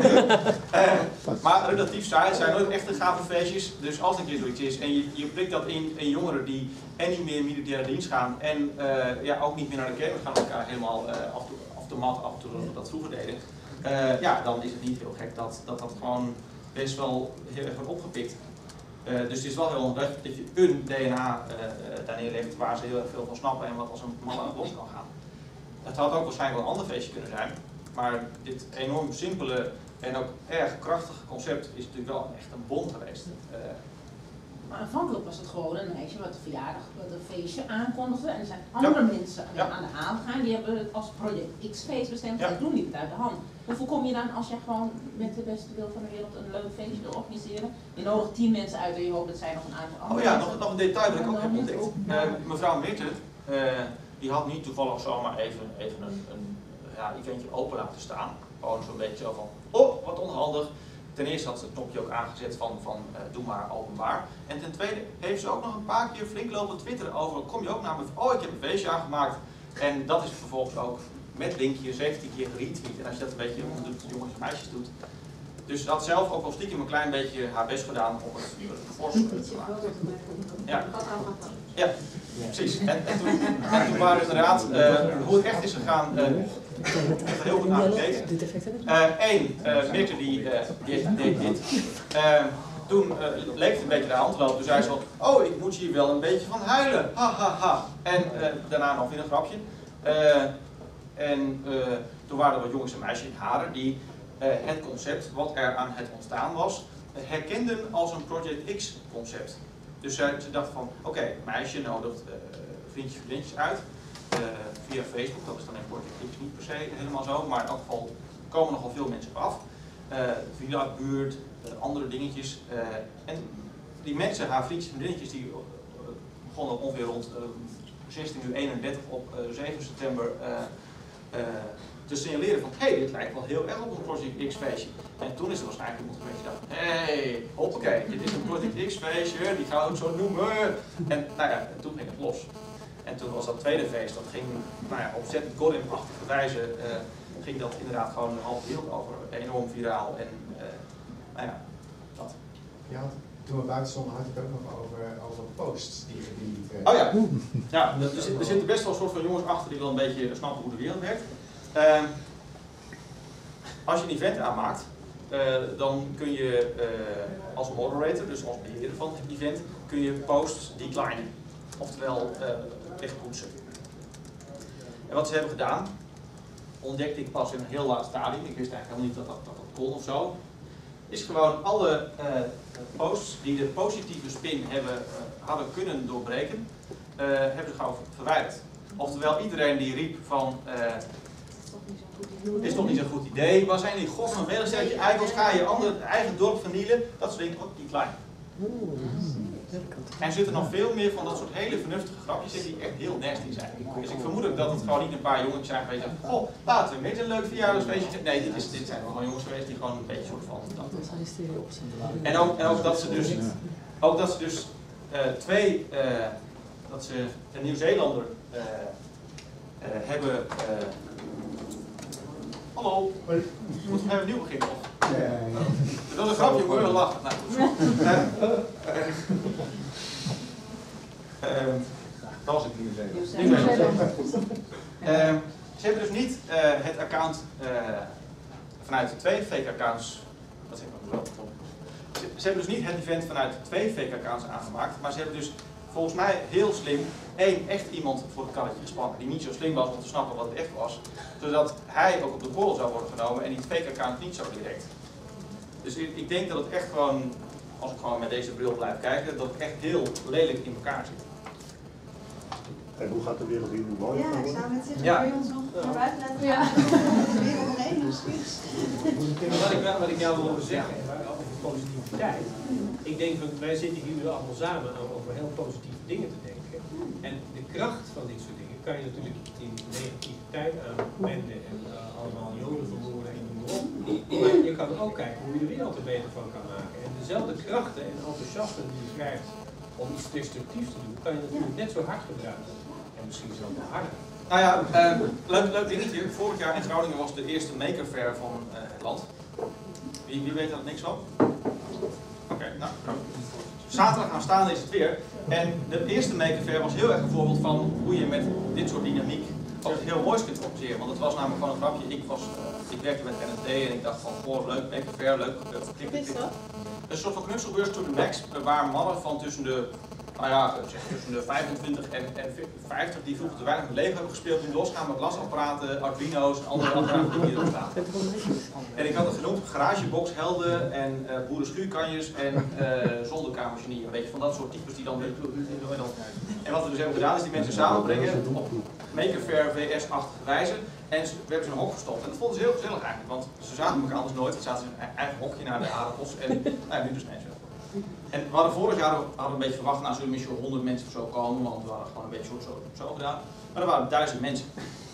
uh, maar relatief saai, het zijn nooit echte gave feestjes. Dus als het een keer zoiets is en je, je prikt dat in, in jongeren die en niet meer in militaire dienst gaan en uh, ja, ook niet meer naar de kerk gaan, elkaar helemaal uh, af, af de mat af en toe dat vroeger deden. Uh, ja, dan is het niet heel gek dat dat, dat gewoon best wel heel erg wordt opgepikt. Uh, dus het is wel heel onrecht dat je een D N A uh, daar neerlegt waar ze heel erg veel van snappen en wat als een man aan het los kan gaan. Het had ook waarschijnlijk wel een ander feestje kunnen zijn, maar dit enorm simpele en ook erg krachtige concept is natuurlijk wel echt een bom geweest. Uh, Maar aanvankelijk was het gewoon een meisje wat de verjaardag, wat een feestje aankondigde. En er zijn andere ja. mensen ja. aan de haal gegaan. Die hebben het als Project X-feest bestemd. Ja. Dat doen niet uit de hand. Hoeveel kom je dan als je gewoon met de beste wil van de wereld een leuk feestje wil organiseren? Je nodigt tien mensen uit en je hoopt dat zij nog een aantal andere Oh ja, mensen. nog, nog een detail dat ik ook heb ontdekt. Uh, mevrouw Mitte, uh, die had niet toevallig zomaar even, even een, een ja, eventje open laten staan. Gewoon zo'n beetje zo van, oh, wat onhandig. Ten eerste had ze het knopje ook aangezet van, van uh, doe maar openbaar. En ten tweede heeft ze ook nog een paar keer flink lopen twitteren over, kom je ook naar me, oh ik heb een feestje aangemaakt. En dat is vervolgens ook met linkje zeventien keer geretweet. En als je dat een beetje onder de jongens en meisjes doet. Dus ze had zelf ook al stiekem een klein beetje haar best gedaan om het voorstel te maken. Ja, ja precies. En, en, toen, en toen waren inderdaad, uh, hoe het echt is gegaan, uh, ik heb er heel goed naar gekeken. Eén, uh, uh, Mirte die, uh, die deed dit. Uh, toen uh, leek het een beetje de hand te lopen. Toen zei ze van, oh ik moet hier wel een beetje van huilen. Ha ha ha. En uh, daarna nog weer een grapje. Uh, en uh, toen waren er wat jongens en meisjes in Haren die uh, het concept wat er aan het ontstaan was, uh, herkenden als een Project X concept. Dus uh, ze dachten van, oké, okay, meisje nodigt uh, vriendjes en vriendjes uit uh, via Facebook. Dat is dan in Project X niet per se helemaal zo, maar in elk geval komen nogal veel mensen op af. Uh, via buurt, uh, andere dingetjes. Uh, en die mensen, haar vriendjes en vriendinnetjes, die uh, begonnen ongeveer rond uh, zestien uur eenendertig op uh, zeven september uh, uh, te signaleren van, hé, hey, dit lijkt wel heel erg op een Project X feestje. En toen is er waarschijnlijk iemand geweest die dacht, hé, hey, hoppakee, dit is een Project X feestje, die gaan we het zo noemen. En nou ja, en toen ging het los. En toen was dat tweede feest, dat ging nou ja, op ontzettend Gorim-achtige wijze, uh, ging dat inderdaad gewoon een halve wereld over, enorm viraal. En uh, nou ja, dat. Ja, toen we buiten stonden had ik het ook nog over, over posts die gedelete werden. Oh ja, ja er, er, er zitten best wel een soort van jongens achter die wel een beetje snappen hoe de wereld werkt. Uh, als je een event aanmaakt, uh, dan kun je uh, als moderator, dus als beheerder van het event, kun je posts declinen. Oftewel uh, wegpoetsen. En wat ze hebben gedaan, ontdekte ik pas in een heel laat stadium, ik wist eigenlijk helemaal niet dat dat, dat, dat kon of zo, is gewoon alle uh, posts die de positieve spin hebben, uh, hadden kunnen doorbreken, uh, hebben ze gewoon verwijderd. Oftewel iedereen die riep van, uh, dit is toch niet zo'n goed idee, waar zijn die god van een stelletje eikels, ga je ander, eigen dorp vernielen, dat soort dingen, ook die klein. En er zitten nog veel meer van dat soort hele vernuftige grapjes in die echt heel nasty zijn. Dus ik vermoed ook dat het gewoon niet een paar jongetjes zijn geweest die zeggen, goh, laten we met een leuk verjaardagsfeestje. Nee, dit, is, dit zijn gewoon jongens geweest die gewoon een beetje soort van dat. En ook, en ook dat ze dus, ook dat ze dus uh, twee, uh, dat ze een Nieuw-Zeelander uh, uh, hebben. Uh, hallo, moeten we opnieuw beginnen? Of? Nee. Dat is een grapje, moet je wel lachen. Nou, uh, uh, uh, dat was ik Nieuw-Zeeland. Uh, ze hebben dus niet uh, het account uh, vanuit de twee fake accounts. Wat zeg ik nou? Ze, ze hebben dus niet het event vanuit twee fake accounts aangemaakt, maar ze hebben dus volgens mij heel slim één echt iemand voor het karretje gespannen die niet zo slim was om te snappen wat het echt was, zodat hij ook op de borrel zou worden genomen en die fake account niet zo direct. Dus ik, ik denk dat het echt gewoon, als ik gewoon met deze bril blijf kijken, dat het echt heel lelijk in elkaar zit. En hoe gaat de wereld hier nu mooi? Ja, ik zou net zeggen, ja. kun je ons nog naar buiten laten gaan? De wereld nog één misschien. Wat ik, wat ik jou wil zeggen, over positiviteit. Ik denk dat wij zitten hier nu allemaal samen over heel positieve dingen te denken. En de kracht van dit soort dingen kan je natuurlijk in negativiteit aanwenden en uh, allemaal joden vermoorden en noem maar op. Maar je kan ook kijken hoe je de wereld er beter van kan maken. En dezelfde krachten en enthousiasme die je krijgt om iets destructiefs te doen, kan je natuurlijk net zo hard gebruiken. En misschien zelfs wel harder. Nou ja, uh, leuk, leuk dingetje. Vorig jaar in Groningen was de eerste Maker Fair van uh, het land. Wie, wie weet er niks van? Oké, okay, nou. Zaterdag aanstaande is het weer. En de eerste Maker Fair was heel erg een voorbeeld van hoe je met dit soort dynamiek ook heel moois kunt organiseren. Want het was namelijk gewoon een grapje. Ik, was, uh, ik werkte met N S D en ik dacht van, goh, leuk Maker Fair, leuk. Klik, klik, klik. Een soort van knutselbeurs to the max, waar mannen van tussen de, nou ja, zeg tussen de vijfentwintig en, en vijftig die vroeger te weinig met Lego hebben gespeeld, nu losgaan met lasapparaten, Arduino's en andere apparaten die hierop staan. En ik had het genoemd garageboxhelden en uh, boerenschuurkanjes en uh, zolderkamergenie. Een beetje van dat soort types die dan... En wat we dus hebben gedaan is die mensen samenbrengen op Maker Fair V S-achtige wijze. En ze, we hebben ze in een hok gestopt. En dat vonden ze heel gezellig eigenlijk, want ze zagen elkaar anders nooit. Ze zaten in hun eigen hokje naar de aardappels en nou, nu dus niet zo. En we hadden vorig jaar hadden we een beetje verwacht, nou zullen misschien honderd mensen of zo komen, want we hadden gewoon een beetje zo, zo, zo gedaan. Maar er waren duizend mensen.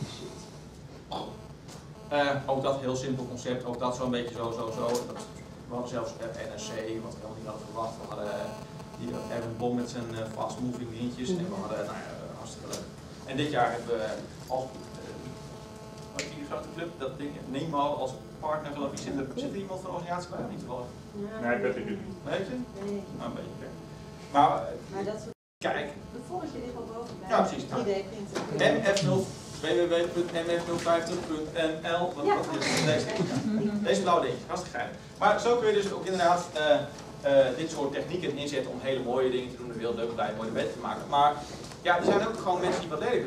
Uh, ook dat heel simpel concept, ook dat zo'n beetje zo, zo, zo. Dat, we hadden zelfs uh, N R C, wat we helemaal niet hadden verwacht. We hadden uh, die uh, Erwin Bom met zijn uh, fast moving dingetjes en we hadden, nou ja, uh, hartstikke leuk. En dit jaar hebben we als uh, die grote club, dat ding, Nemo als partner geloof ik, zit er, zit er iemand van de organisatie bij? Niet toevallig? Ja, nee, ik weet het niet. Weet je? Nee. Nou, een beetje. Okay. Maar, uh, maar dat soort... kijk. De vorige ligt wel boven bij. Ja, precies. drie D printen. M F nul w w w punt m f nul vijftig punt n l wat, ja. wat is deze ding? Ja. Deze blauwe ding, hartstikke geil. Maar zo kun je dus ook inderdaad uh, uh, dit soort technieken inzetten om hele mooie dingen te doen, de wereld leuk, blij, mooie wet te maken. Maar ja, er zijn ook gewoon mensen die wat lelijker zijn.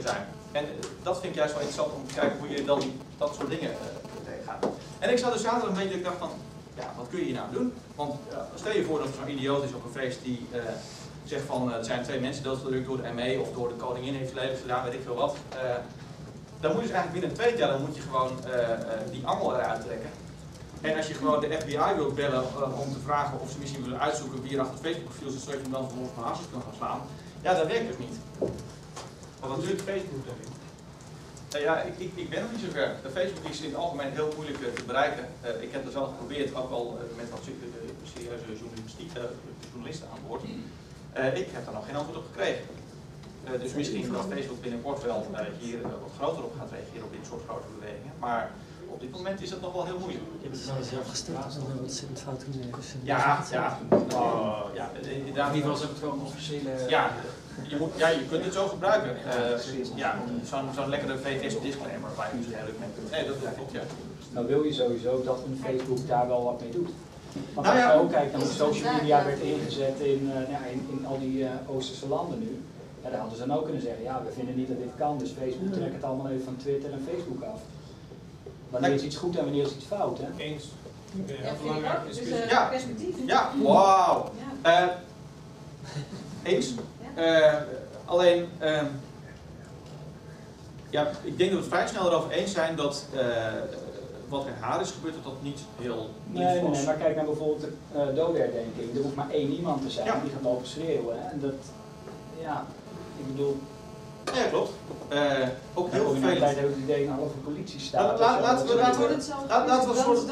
En uh, dat vind ik juist wel interessant om te kijken hoe je dan die, dat soort dingen uh, tegengaat. En ik zat dus zaterdag een beetje, ik dacht van, ja, wat kun je hier nou doen? Want uh, stel je voor dat er zo'n idioot is op een feest die uh, zegt van, uh, er zijn twee mensen doodgedrukt door de M E of door de koningin heeft leven gedaan, weet ik veel wat. Uh, dan moet je dus eigenlijk binnen twee tellen moet je gewoon uh, uh, die angel eruit trekken. En als je gewoon de F B I wil bellen uh, om te vragen of ze misschien willen uitzoeken wie er achter het Facebook-profiel zit, zodat je hem dan vervolgens van hartstikke kan gaan slaan. Ja, dat werkt dus niet. Want dat duurt Facebook toch in. Uh, ja, ik, ik, ik ben nog niet zo ver. De Facebook is in het algemeen heel moeilijk uh, te bereiken. Uh, ik heb dat wel geprobeerd, ook al uh, met wat uh, serieuze journalistiek, uh, journalisten aan boord. Uh, ik heb daar nog geen antwoord op gekregen. Uh, dus misschien dat Facebook binnenkort wel uh, hier uh, wat groter op gaat reageren op dit soort grote bewegingen. Maar op dit moment is het nog wel heel moeilijk. Je hebt het zelf gesteld als een ontzettend fout in Ja, ja. Uh, ja in ieder geval is het wel een officiële. Ja, je, moet, ja, je kunt het zo gebruiken. Uh, ja, zo'n zo'n lekkere V T S-disclaimer waar je nu zo heel leuk mee kunt. Nee, dat klopt, ja. Nou wil je sowieso dat een Facebook daar wel wat mee doet. Want nou als ja, je ook kijkt naar hoe social media werd ingezet in, uh, ja, in, in al die uh, Oosterse landen nu. Ja, daar hadden ze dan ook kunnen zeggen, ja, we vinden niet dat dit kan, dus Facebook trekt het allemaal even van Twitter en Facebook af. Wanneer is iets goed en wanneer is iets fout, hè? Eens. Ja, vind ik ook. Dus uh, ja. perspectief. Ja, wauw. Ja. Uh, eens. Uh, alleen, uh, ja, ik denk dat we het vrij snel erover eens zijn dat uh, wat er haar is gebeurd, dat dat niet heel nee, nee, nee, maar kijk naar bijvoorbeeld de uh, dodenherdenking. Er hoeft maar één iemand te zijn ja. die gaat lopen schreeuwen. Hè? En dat, ja, ik bedoel... Ja, klopt. Uh, ook heel vervelend. tijd heb ik het idee een halve politie staat. La, la, laten we, laten we, laten we, laten we een soort...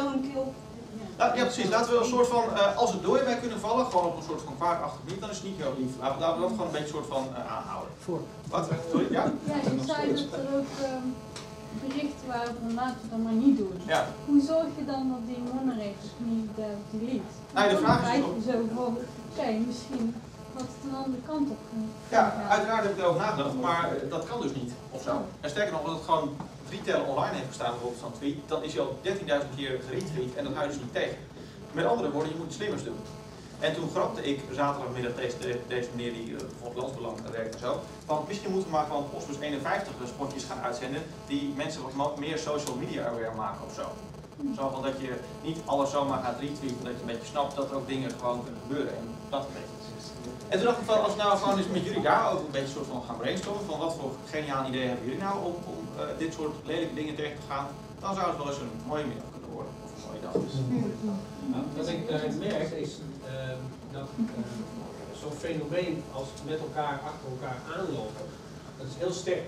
Ja, ja, precies. Laten we een soort van, uh, als er doden bij kunnen vallen, gewoon op een soort van kwaadachtig manier, dan is het niet heel lief. Laten we dat gewoon een beetje een soort van uh, aanhouden. Voor. Wat? Sorry? Ja? Ja, je zei dat er ook um, berichten waren van laten we dat maar niet doen. Ja. Hoe zorg je dan dat die monenregels niet uh, delete? Nou, de vraag is of... zo van, oké, misschien had het een andere kant op kunnen. Ja, uiteraard heb ik erover nagedacht, maar dat kan dus niet, of zo. En sterker nog, als het gewoon drie tellen online heeft gestaan, bijvoorbeeld zo'n tweet, dan is hij al dertienduizend keer geretweet en dat hou je dus niet tegen. Met andere woorden, je moet het slimmers doen. En toen grapte ik zaterdagmiddag deze, deze meneer die uh, bijvoorbeeld Landsbelang werkt en zo, van misschien moeten we maar gewoon Postbus eenenvijftig spotjes gaan uitzenden die mensen wat meer social media aware maken of zo. Zo van dat je niet alles zomaar gaat retweeten, dat je een beetje snapt dat er ook dingen gewoon kunnen gebeuren en dat een beetje. En toen dacht ik van, als we nou gewoon eens met jullie daar ook een beetje soort van gaan brainstormen, van wat voor geniaal idee hebben jullie nou om, om uh, dit soort lelijke dingen tegen te gaan, dan zou het wel eens een mooie middag kunnen worden, of een mooie dag. Dus. Nou, wat ik daarin merk is uh, dat uh, zo'n fenomeen als met elkaar achter elkaar aanlopen, dat is heel sterk.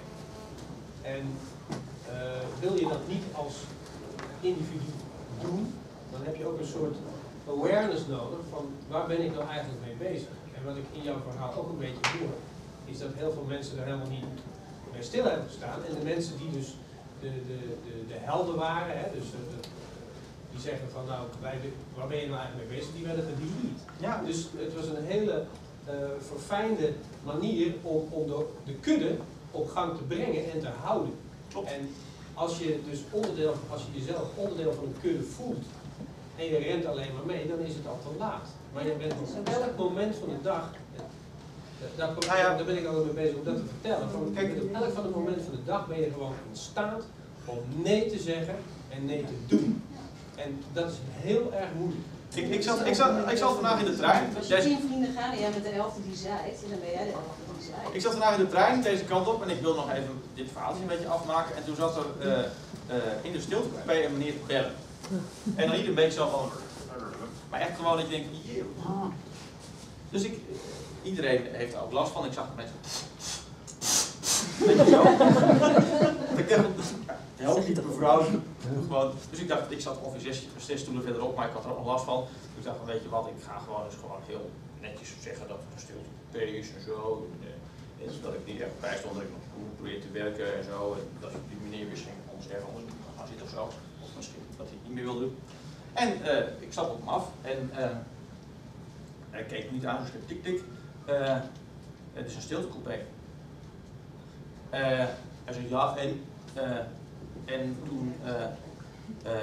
En uh, wil je dat niet als individu doen, dan heb je ook een soort awareness nodig van waar ben ik nou eigenlijk mee bezig. En wat ik in jouw verhaal ook een beetje hoor, is dat heel veel mensen er helemaal niet bij stil hebben gestaan. En de mensen die dus de, de, de, de helden waren, hè, dus de, de, die zeggen van nou, wij, waar ben je nou eigenlijk mee bezig, die werden gedelete. Ja. Dus het was een hele uh, verfijnde manier om, om de, de kudde op gang te brengen en te houden. Klopt. En als je dus onderdeel, als je jezelf onderdeel van een kudde voelt en je rent alleen maar mee, dan is het al te laat. Maar je bent op elk moment van de dag, daar, nou ja. daar ben ik al mee bezig om dat te vertellen. Van, kijk, op elk van de moment van de dag ben je gewoon in staat om nee te zeggen en nee te doen. En dat is heel erg moeilijk. Ik, ik, zat, ik, zat, ik zat vandaag in de trein. Als je tien vrienden gaan en jij met de elfde die zaait, dan ben jij de elfde die zaait. Ik zat vandaag in de trein deze kant op en ik wil nog even dit verhaaltje een beetje afmaken. En toen zat er uh, uh, in de stilte bij een meneer te bellen. En dan niet een beetje zo van, maar echt gewoon dat je denkt, yeah. Dus ik, iedereen heeft er ook last van. Ik zag mensen, weet je zo. Ik dacht, help niet mevrouw. Gewoon. Dus ik dacht, ik zat ongeveer zes, zes stoelen verderop, maar ik had er ook nog last van. Dus ik dacht, weet je wat, ik ga gewoon eens gewoon heel netjes zeggen dat het een stilte is en zo. En, en dat ik niet echt bij stond, dat ik nog probeer te werken en zo. En dat ik die meneer misschien anders ergens anders gaan zitten of zo. Of misschien dat hij het niet meer wil doen. En uh, ik stapte op hem af en uh, hij keek me niet aan, dus tik tik. Uh, het is een stiltecoupé. Uh, hij zei ja en, uh, en toen uh, uh,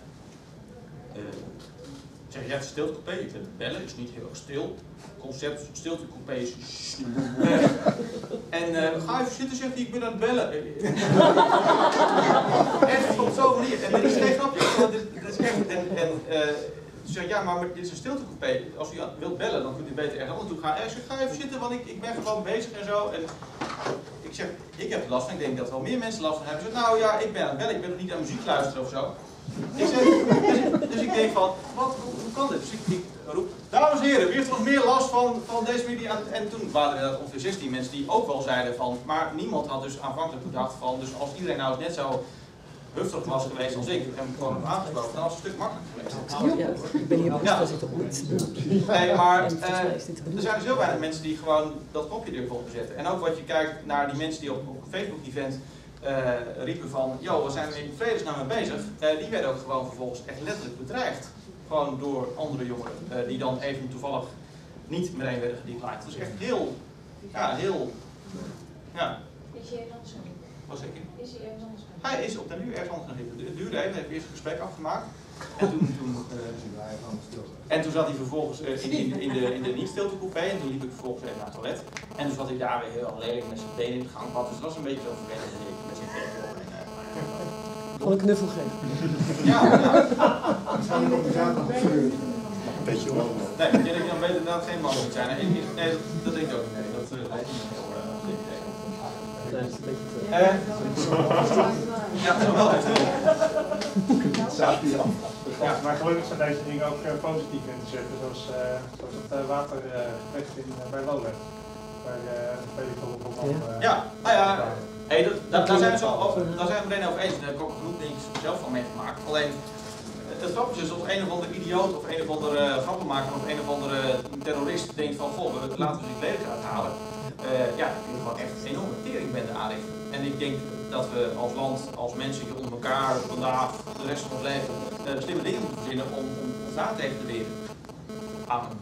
uh, zeg je ja, het is een stiltecoupé, je kunt bellen, is niet heel erg stil. Het concept stiltecoupé is uh, En uh, ga even zitten, zegt hij, ik ben aan het bellen. Echt op zo'n manier. En dit is geen grapje. Dit, dit is echt. En, en uh, toen zei ik, ja, maar dit is een stiltecoupé. Als u wilt bellen, dan kunt u beter ergens anders toe gaan. En ik zeg, ga even zitten, want ik, ik ben gewoon bezig en zo. En ik zeg, ik heb er last van. Ik denk dat wel meer mensen last van hebben. Ik zeg, nou ja, ik ben aan het bellen. Ik ben nog niet aan muziek luisteren of zo. Ik zeg, dus, dus ik denk van, wat, hoe, hoe kan dit? Dus ik, ik roep, dames en heren, wie heeft er nog meer last van, van deze media? En toen waren er ongeveer zestien mensen die ook wel zeiden van, maar niemand had dus aanvankelijk gedacht van, dus als iedereen nou net zo huftig was geweest als ik en gewoon heb aangesproken, dan was het een stuk makkelijker geweest. Ja, ik ben hier bewust dat ik dat moet. Nee, maar uh, er zijn dus heel weinig mensen die gewoon dat kopje durven op te zetten. En ook wat je kijkt naar die mensen die op, op een Facebook-event Uh, riepen van, joh, we zijn er in vredesnaam mee bezig. Uh, die werden ook gewoon vervolgens echt letterlijk bedreigd. Gewoon door andere jongeren, uh, die dan even toevallig niet meteen werden gedeclared. Dus echt heel, ja, heel, ja. Is hij ergens anders gaan liepen? Wat zeg je? Is hij ergens anders gaan liepen? Hij is op den duur ergens anders gaan liepen. Het duurde even, hij heeft eerst een gesprek afgemaakt. En toen, toen, uh, en toen zat hij vervolgens uh, in, in, in de, in de niet-stiltecoupé en toen liep ik vervolgens even naar het toilet. En toen zat hij daar weer heel lelijk met zijn benen in de gangpad. Dus dat was een beetje zo vervelend met zijn benen op. En, uh, Gewoon een knuffel geven. Ja, ja. Beetje wel. Nee, ik denk dan beter dat het geen man moet zijn. Nee, nee dat, dat denk ik ook niet. Nee, dat uh, lijkt me heel uh, zeker. Dat is een beetje te... Uh, ja, zo wel even. Ja, maar gelukkig zijn deze dingen ook uh, positief in te zetten, zoals, uh, zoals het uh, watergevecht uh, in uh, bij Lowland. Waar uh, weet ik wel van. Uh, ja, nou ja, hey, dat, dat, daar zijn we zo, daar zijn we meteen over eens. Daar heb ik ook genoeg dingen zelf van meegemaakt. Alleen, het grappige is als een of andere idioot of een of andere uh, grappenmaker of een of andere terrorist denkt van, goh, we laten we die leden uithalen. Uh, ja, dan kun je gewoon echt een enorme teringbende aanrichten. En ik denk dat we als land, als mensen hier onder elkaar vandaag, de rest van ons leven, uh, slimme dingen moeten verzinnen om, om ons daar tegen te weren. Amen.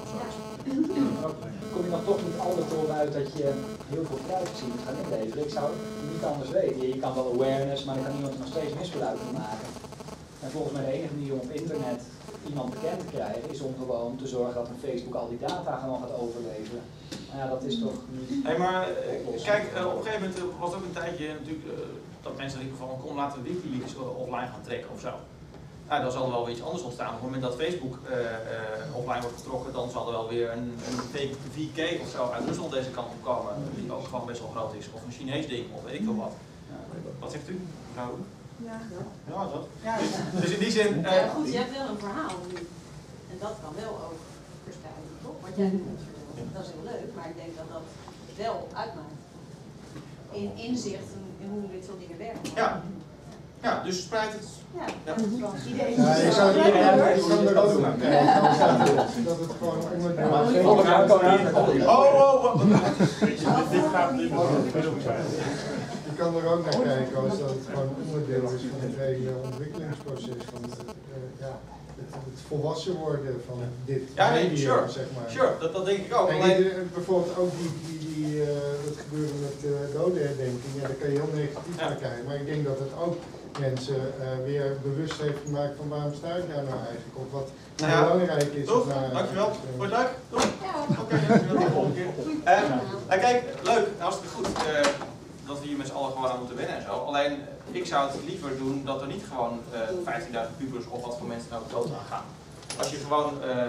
Kom je dan toch niet altijd door uit dat je heel veel privacy moet gaan inleveren? Ik zou het niet anders weten. Je kan wel awareness, maar dan kan iemand er nog steeds misbruik van maken. En volgens mij de enige manier om op internet iemand bekend te krijgen is om gewoon te zorgen dat een Facebook al die data gewoon gaat overleveren. Nou ja, dat is toch niet... Hey, maar kijk, uh, op een gegeven moment was het ook een tijdje natuurlijk uh, dat mensen riepen van, kom laten we Wikileaks offline gaan trekken of zo. Nou, dan zal er wel weer iets anders ontstaan. Op het moment dat Facebook uh, uh, offline wordt getrokken, dan zal er wel weer een, een V K of zo uit Rusland deze kant op komen, die ook gewoon best wel groot is. Of een Chinees ding, of weet ik veel wat. Wat zegt u, mevrouw? Ja, dat. Ja, dat. Ja, dus, dus in die zin... Uh, ja, goed, je hebt wel een verhaal nu. En dat kan wel ook verspreiden, toch? Wat jij nu moet vertellen. Dat is heel leuk, maar ik denk dat dat wel uitmaakt. In inzicht in hoe dit soort dingen werken. Ja. Ja, dus spreid het. Ja, ja. Iedereen. Ja, je zou hier er ook naar kijken. Dat het gewoon onderdeel is. Oh, oh, oh. Dit gaat nu nog zijn. Je kan er ook naar kijken als dat het gewoon onderdeel is van het hele ontwikkelingsproces. Van het, uh, ja, het, het volwassen worden van dit ja, nee, media, sure. zeg maar. Sure, dat, dat denk ik ook. En alleen... ieder, bijvoorbeeld ook die, die, die uh, dat gebeuren met uh, dodenherdenking, ja, daar kan je heel negatief naar kijken. Maar ik denk dat het ook mensen uh, weer bewust heeft gemaakt van waarom sta ik daar nou eigenlijk op, wat nou ja, belangrijk is. Doeg, nou, dankjewel. Vond je het leuk? Doeg. Ja. Oké, okay, dankjewel. Tot de volgende keer. Uh, nou kijk, leuk, hartstikke goed. Uh, dat we hier met z'n allen gewoon aan moeten wennen en zo. Alleen, ik zou het liever doen dat er niet gewoon uh, vijftienduizend pubers of wat voor mensen nou dood aan gaan. Als je gewoon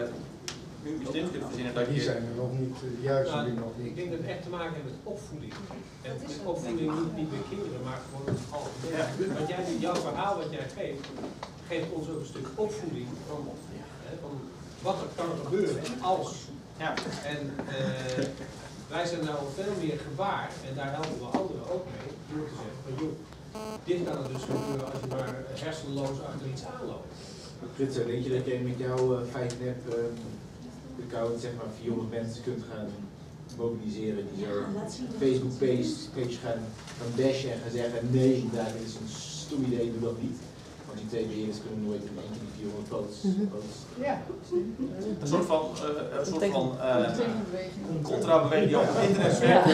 uh, iets kunt verzinnen dat je... Die zijn er nog niet, uh, juist nou, die nog niet. Ik denk dat het echt te maken heeft met opvoeding. En met opvoeding niet, niet bij kinderen, maar gewoon het algemeen. Ja. Want jij, jouw verhaal wat jij geeft, geeft ons ook een stuk opvoeding van, hè, van wat er kan gebeuren als. Ja. En uh, wij zijn nou veel meer gewaar, en daar helpen we anderen ook mee, door te zeggen van joh, dit kan er dus gebeuren als je maar hersenloos achter iets aanloopt. Frits, denk je dat jij met jouw uh, vijfnap uh, account zeg maar vierhonderd mensen kunt gaan mobiliseren die jouw Facebook page, page gaan, gaan bashen en gaan zeggen nee, inderdaad, dit is een stom idee, doe dat niet. Want die twee beheerders kunnen nooit in één keer die vierhonderd posts. Ja. Een soort van, uh, een soort van uh, contra-beweging die op het internet werkt.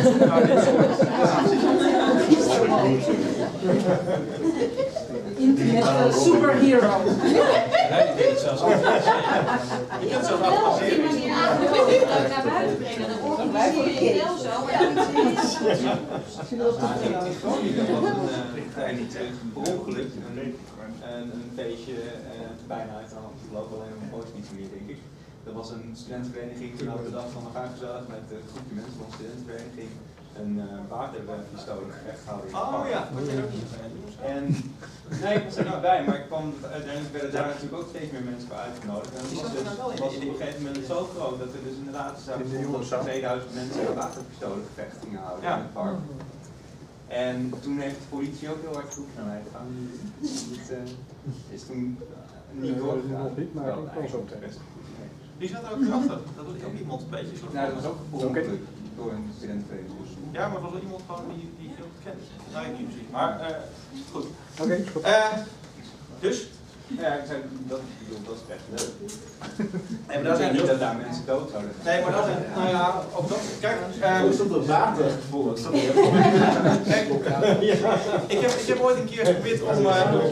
Internet superhero. Nee, ik weet het zelfs niet. Je kunt zelfs adverteren. Naar buiten brengen, dan organiseer je je wel zo, maar dan is In Groningen was een tijdens een ongeluk, een, een feestje bijna uit de hand. Ik geloof alleen nog ooit niet meer, denk ik. Dat was een studentenvereniging, toen hadden we gedacht van we gaan gezellig met een groepje mensen van een studentenvereniging een uh, waterpistool weggehouden. Oh ja, wat jij ook niet En nee, ik was er niet bij, maar ik kwam, uiteindelijk werden daar natuurlijk ook steeds meer mensen voor uitgenodigd. En het was, dus, was op een gegeven moment zo groot dat er dus inderdaad zo'n tweeduizend mensen een waterpistolengevecht gingen houden in het park. En toen heeft de politie ook heel hard goed naar mij gegaan. Het uh, is toen niet doorgegaan. Maar ik was ook best. Die zat er ook achter. Dat was ook iemand een beetje. Nou, dat was ook ongeluk door een studentenvereniging. Ja, maar het was wel iemand gewoon die, die heel goed kent. Dat weet ik niet precies. Maar uh, goed. Oké, okay, goed. Uh, dus? Ja, ik zei, dat, ik bedoel, dat is echt leuk. Nee, maar daar zijn niet dat daar mensen dood zouden. Nee, maar dat zijn, nou ja, ook dat. Kijk, uh, is dat door water gevoeld? Kijk, ik heb, ik heb ooit een keer geprobeerd om. Uh,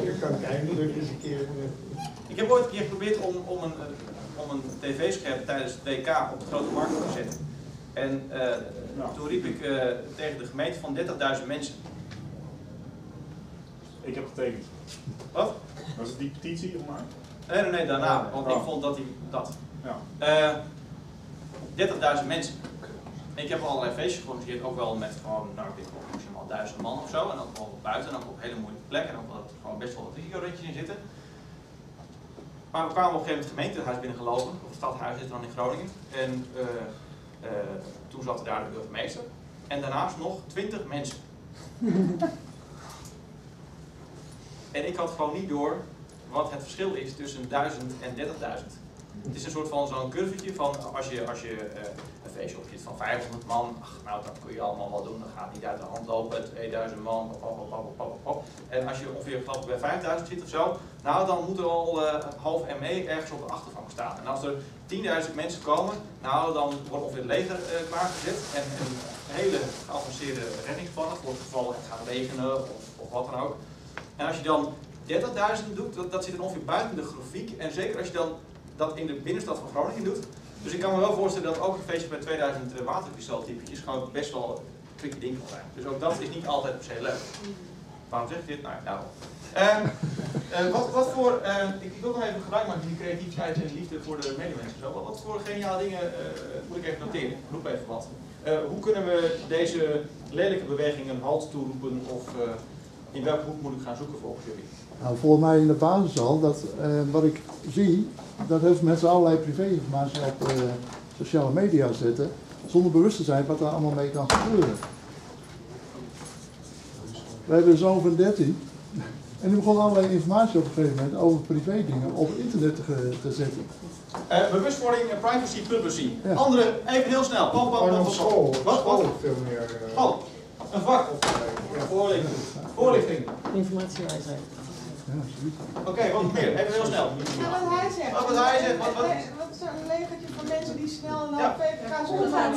ik heb ooit een keer geprobeerd om, om een. om een tv-scherm tijdens het W K op de grote markt te zetten. En uh, nou. toen riep ik uh, tegen de gemeente van dertigduizend mensen. Ik heb getekend. Wat? Was het die petitie of maar? Nee, nee, nee, daarna. Want oh. ik vond dat hij dat. Ja. Uh, dertigduizend mensen. En ik heb allerlei feestjes georganiseerd, ook wel met gewoon, nou ik denk wel maximaal duizend man of zo. En ook wel buiten en ook op hele moeilijke plekken. En ook wel gewoon best wel wat risicoretjes in zitten. Maar we kwamen op een gegeven moment het gemeentehuis binnengelopen, of het stadhuis zit dan in Groningen. En uh, uh, toen zat er daar de burgemeester. En daarnaast nog twintig mensen. En ik had gewoon niet door wat het verschil is tussen duizend en dertigduizend. Het is een soort van zo'n curvetje van als je, als je uh, een feestje opzit van vijfhonderd man, ach, nou dat kun je allemaal wel doen, dat gaat niet uit de hand lopen, tweeduizend man, op, op, op, op, op, op. En als je ongeveer geloof ik bij vijfduizend zit of zo, nou dan moet er al uh, half M E ergens op de achtervang staan. En als er tienduizend mensen komen, nou dan wordt ongeveer het leger uh, klaargezet en, en hele geavanceerde reddingsplannen voor het geval het gaat regenen of, of wat dan ook. En als je dan dertigduizend doet, dat, dat zit dan ongeveer buiten de grafiek en zeker als je dan dat in de binnenstad van Groningen doet. Dus ik kan me wel voorstellen dat ook een feestje met tweeduizend uh, waterpistooltypetjes gewoon best wel een tricky ding kan zijn. Dus ook dat is niet altijd per se leuk. Waarom zeg ik dit? Nou, nou. Uh, uh, wat, wat voor, uh, ik, ik wil nog even gebruik maken van die creativiteit en liefde voor de medemensen. Wat, wat voor geniale dingen uh, moet ik even noteren? Ik roep even wat. Uh, hoe kunnen we deze lelijke beweging een halt toeroepen of uh, in welke hoek moet ik gaan zoeken volgens jullie? Nou, volgens mij in de basis al, dat uh, wat ik zie, dat heel veel mensen allerlei privé-informatie op uh, sociale media zetten, zonder bewust te zijn wat daar allemaal mee kan gebeuren. We hebben een zoon van dertien en die begon allerlei informatie op een gegeven moment over privé dingen op internet te, te zetten. Uh, bewustwording, uh, privacy, publicy. Ja. Andere, even heel snel. Pam, pam, pam, pam. School. Wat? Wat? Veel meer. Uh, School. Een vak. Ja. Voorlichting. Voorlichting. Informatiewijsheid. Oké, okay, wat nog meer? Even heel snel. Ja, wat hij zegt. Wat, wat hij zegt. Wat, wat? Wat is een legertje van mensen die snel en dan ja. P K K's omgaan.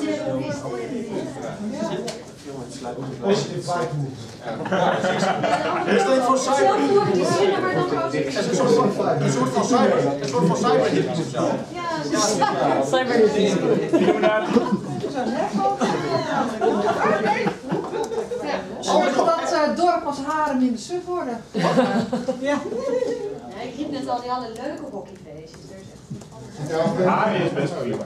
Het staat voor cyber. Het is een soort van een soort van cyber. Een soort van cyberhippies of zo. Ja, cyberhippies. Zorg dat uh, dorp als Haren in de suf worden. Ja. Ja, ik riep net al die alle leuke hockeyfeestjes. Ja, Haren is best prima.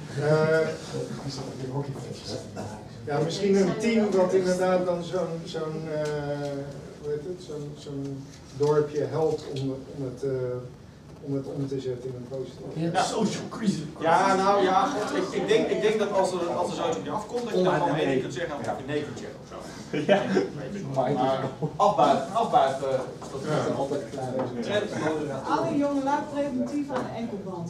Ja, misschien een team dat inderdaad dan zo'n zo'n uh, hoe heet het, zo'n zo'n dorpje helpt om, om het uh, om het om te zetten in een positief. Ja, social crisis. Ja, nou ja, God, ik, ik, denk, ik denk dat als er, als er zoiets op je afkomt, dat je dan gewoon nee kunt zeggen of je nee kunt zeggen of zo. Ja. Maar afbuiten, afbuiten, dat is altijd alle jongen laat preventief aan de enkelband.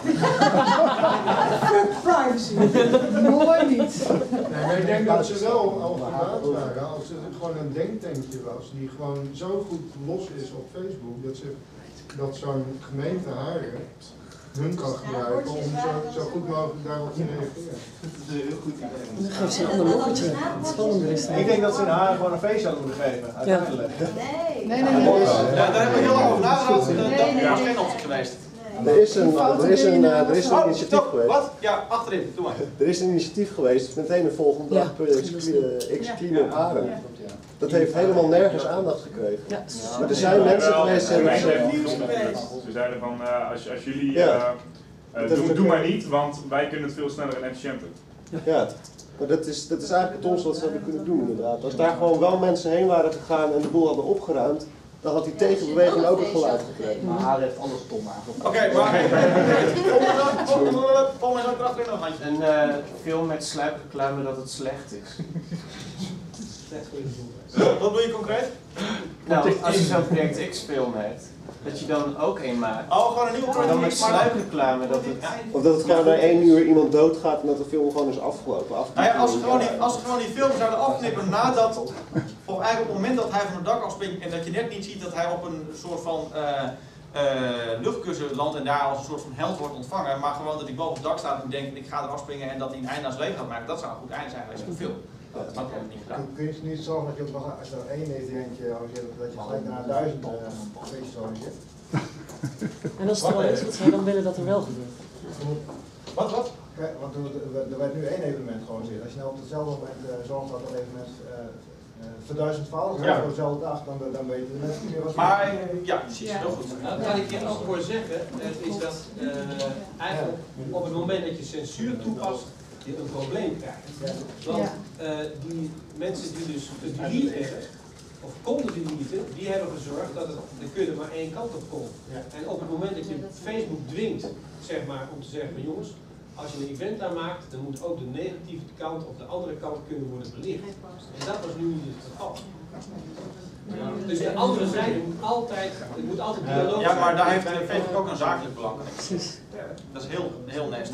Privacy. Mooi niet. Nee, maar ik denk dat ze wel al gebaat waren als het gewoon een denktankje was die gewoon zo goed los is op Facebook dat ze dat zo'n gemeente Haren hun kan gebruiken om zo, zo goed mogelijk daarop te reageren. Dat is een heel goed idee. Dan geeft ze een ander lokkertje. Spannender is dat. Ik denk dat ze in Haren gewoon een feestje hadden moeten geven, uiteindelijk. Nee, nee, nee. nee. Ja, daar hebben we heel lang over nagedacht. Dat is geen optie. vakantie geweest? Er is een, er is een, er is een oh, initiatief stop. geweest. Wat? Ja, achterin, doe maar. Er is een initiatief geweest, meteen de volgende dag, X-Clean op Arend. Dat heeft helemaal nergens aandacht gekregen. Ja. Maar er zijn mensen geweest die hebben gezegd... Ze zeiden van, uh, als, als jullie, ja. uh, uh, doe, doe maar niet, want wij kunnen het veel sneller en efficiënter. Ja, maar dat is, dat is eigenlijk het ons wat ze hebben kunnen doen inderdaad. Als daar gewoon wel mensen heen waren gegaan en de boel hadden opgeruimd, dan had die tegenbeweging ook een geluid gekregen. Maar haar heeft alles dom aangepakt. Oké, maar kom maar zo achterin nog een handje. Een uh, film met sluipreclame dat het slecht is. Wat doe je concreet? Nou, als je zo'n Project X film hebt, dat je dan ook één maakt. Oh, gewoon een nieuwe Project X. Dan met sluipreclame dat het... Of dat het gewoon na één uur iemand doodgaat en dat de film gewoon is afgelopen. Af Nou ja, als ze gewoon die, als ze gewoon die film zouden afknippen nadat, of eigenlijk op het moment dat hij van het dak afspringt en dat je net niet ziet dat hij op een soort van uh, uh, luchtkussen landt en daar als een soort van held wordt ontvangen, maar gewoon dat hij boven het dak staat en denkt ik ga er afspringen en dat hij een einde aan zijn leven gaat maken, dat zou een goed einde zijn geweest voor de film. Dat had ik niet gedaan. Kun je niet zorgen dat je ook nog, als je er één evenementje organiseert, dat je gelijk naar duizend feestjes organiseert? En als het er wel is wat zij dan willen dat er wel gebeurt. Wat, wat? Kijk, want er werd nu één evenement georganiseerd. Als je nou op hetzelfde moment uh, zorgt dat dat evenement uh, uh, verduizendvoudig is op dezelfde dag, dan, dan weten de mensen niet meer wat ze Maar ja, precies, ja. heel goed. Nou, wat ik hier nog voor zeggen, is dat uh, eigenlijk op het moment dat je censuur toepast, je een probleem krijgt. Want uh, die mensen die dus gedelete hebben, of konden deleten, die hebben gezorgd dat het, er kunnen maar één kant op komt. Ja. En op het moment dat je Facebook dwingt, zeg maar, om te zeggen van jongens, als je een event aanmaakt, dan moet ook de negatieve kant of de andere kant kunnen worden belicht. En dat was nu niet het geval. Ja. Dus de andere zijde moet altijd, het moet altijd dialoog zijn. Ja, maar daar heeft Facebook ook een zakelijk belang. Precies. Dat is heel, heel nasty.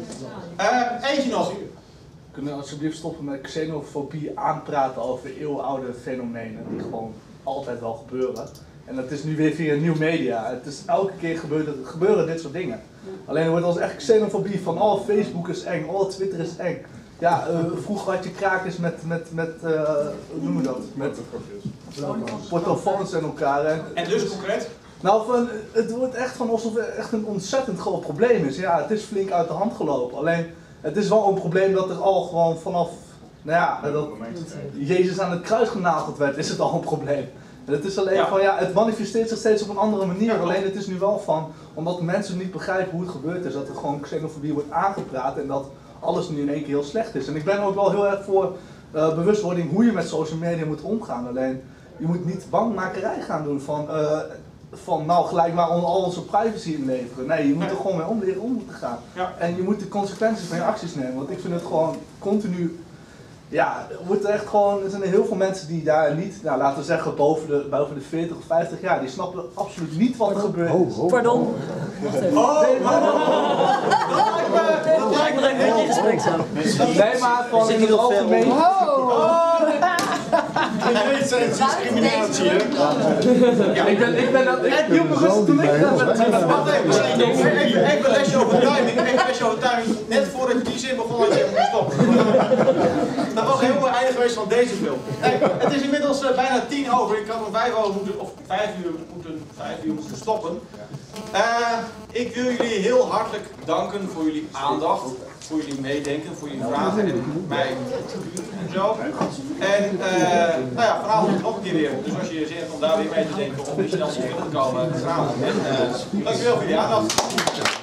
Uh, eentje nog. Kunnen we alsjeblieft stoppen met xenofobie aanpraten over eeuwenoude fenomenen die gewoon altijd wel gebeuren. En dat is nu weer via nieuw media. Het is elke keer gebeuren, gebeuren dit soort dingen. Alleen er wordt als echt xenofobie van oh Facebook is eng, oh Twitter is eng. Ja, uh, vroeger had je krakers met, met, met uh, hoe noemen we dat? Met portofoons en elkaar. En, en dus concreet? Nou, van, het wordt echt van alsof het echt een ontzettend groot probleem is. Ja, het is flink uit de hand gelopen. Alleen, het is wel een probleem dat er al gewoon vanaf, nou ja, dat Jezus aan het kruis genageld werd, is het al een probleem. Het is alleen ja. van, ja, het manifesteert zich steeds op een andere manier. Ja, alleen het is nu wel van, omdat mensen niet begrijpen hoe het gebeurd is, dat er gewoon xenofobie wordt aangepraat en dat alles nu in één keer heel slecht is. En ik ben ook wel heel erg voor uh, bewustwording hoe je met social media moet omgaan. Alleen, je moet niet bangmakerij gaan doen van, uh, van nou gelijk maar al onze privacy inleveren. Nee, je moet er gewoon mee om leren om te gaan. Ja. En je moet de consequenties van je acties nemen. Want ik vind het gewoon continu, ja, er wordt echt gewoon, er zijn heel veel mensen die daar niet, nou laten we zeggen boven de, boven de veertig of vijftig jaar, die snappen absoluut niet wat er gebeurt. Oh, oh. Pardon? Wacht even. Oh, nee, maar dat lijkt me een beetje gesprek zo. Nee, maar van in het algemeen. Dit is discriminatie, hè? Ja, ik ben, ik ben dat, ik hielp me rustig toen ik dat met... Wacht even, even een lesje over timing, even een lesje over timing. Net voordat je die zin begon had je moeten stoppen. Dat was helemaal het einde geweest van deze film. Hey, het is inmiddels uh, bijna tien over, ik had om vijf over moeten, of vijf uur moeten, vijf uur moeten stoppen. Uh, ik wil jullie heel hartelijk danken voor jullie aandacht, voor jullie meedenken, voor jullie vragen en mij en zo. En uh, nou ja, vanavond nog een keer weer. Dus als je zin hebt om daar weer mee te denken of misschien dan niet terug te komen, graag. En uh, dankjewel voor jullie aandacht.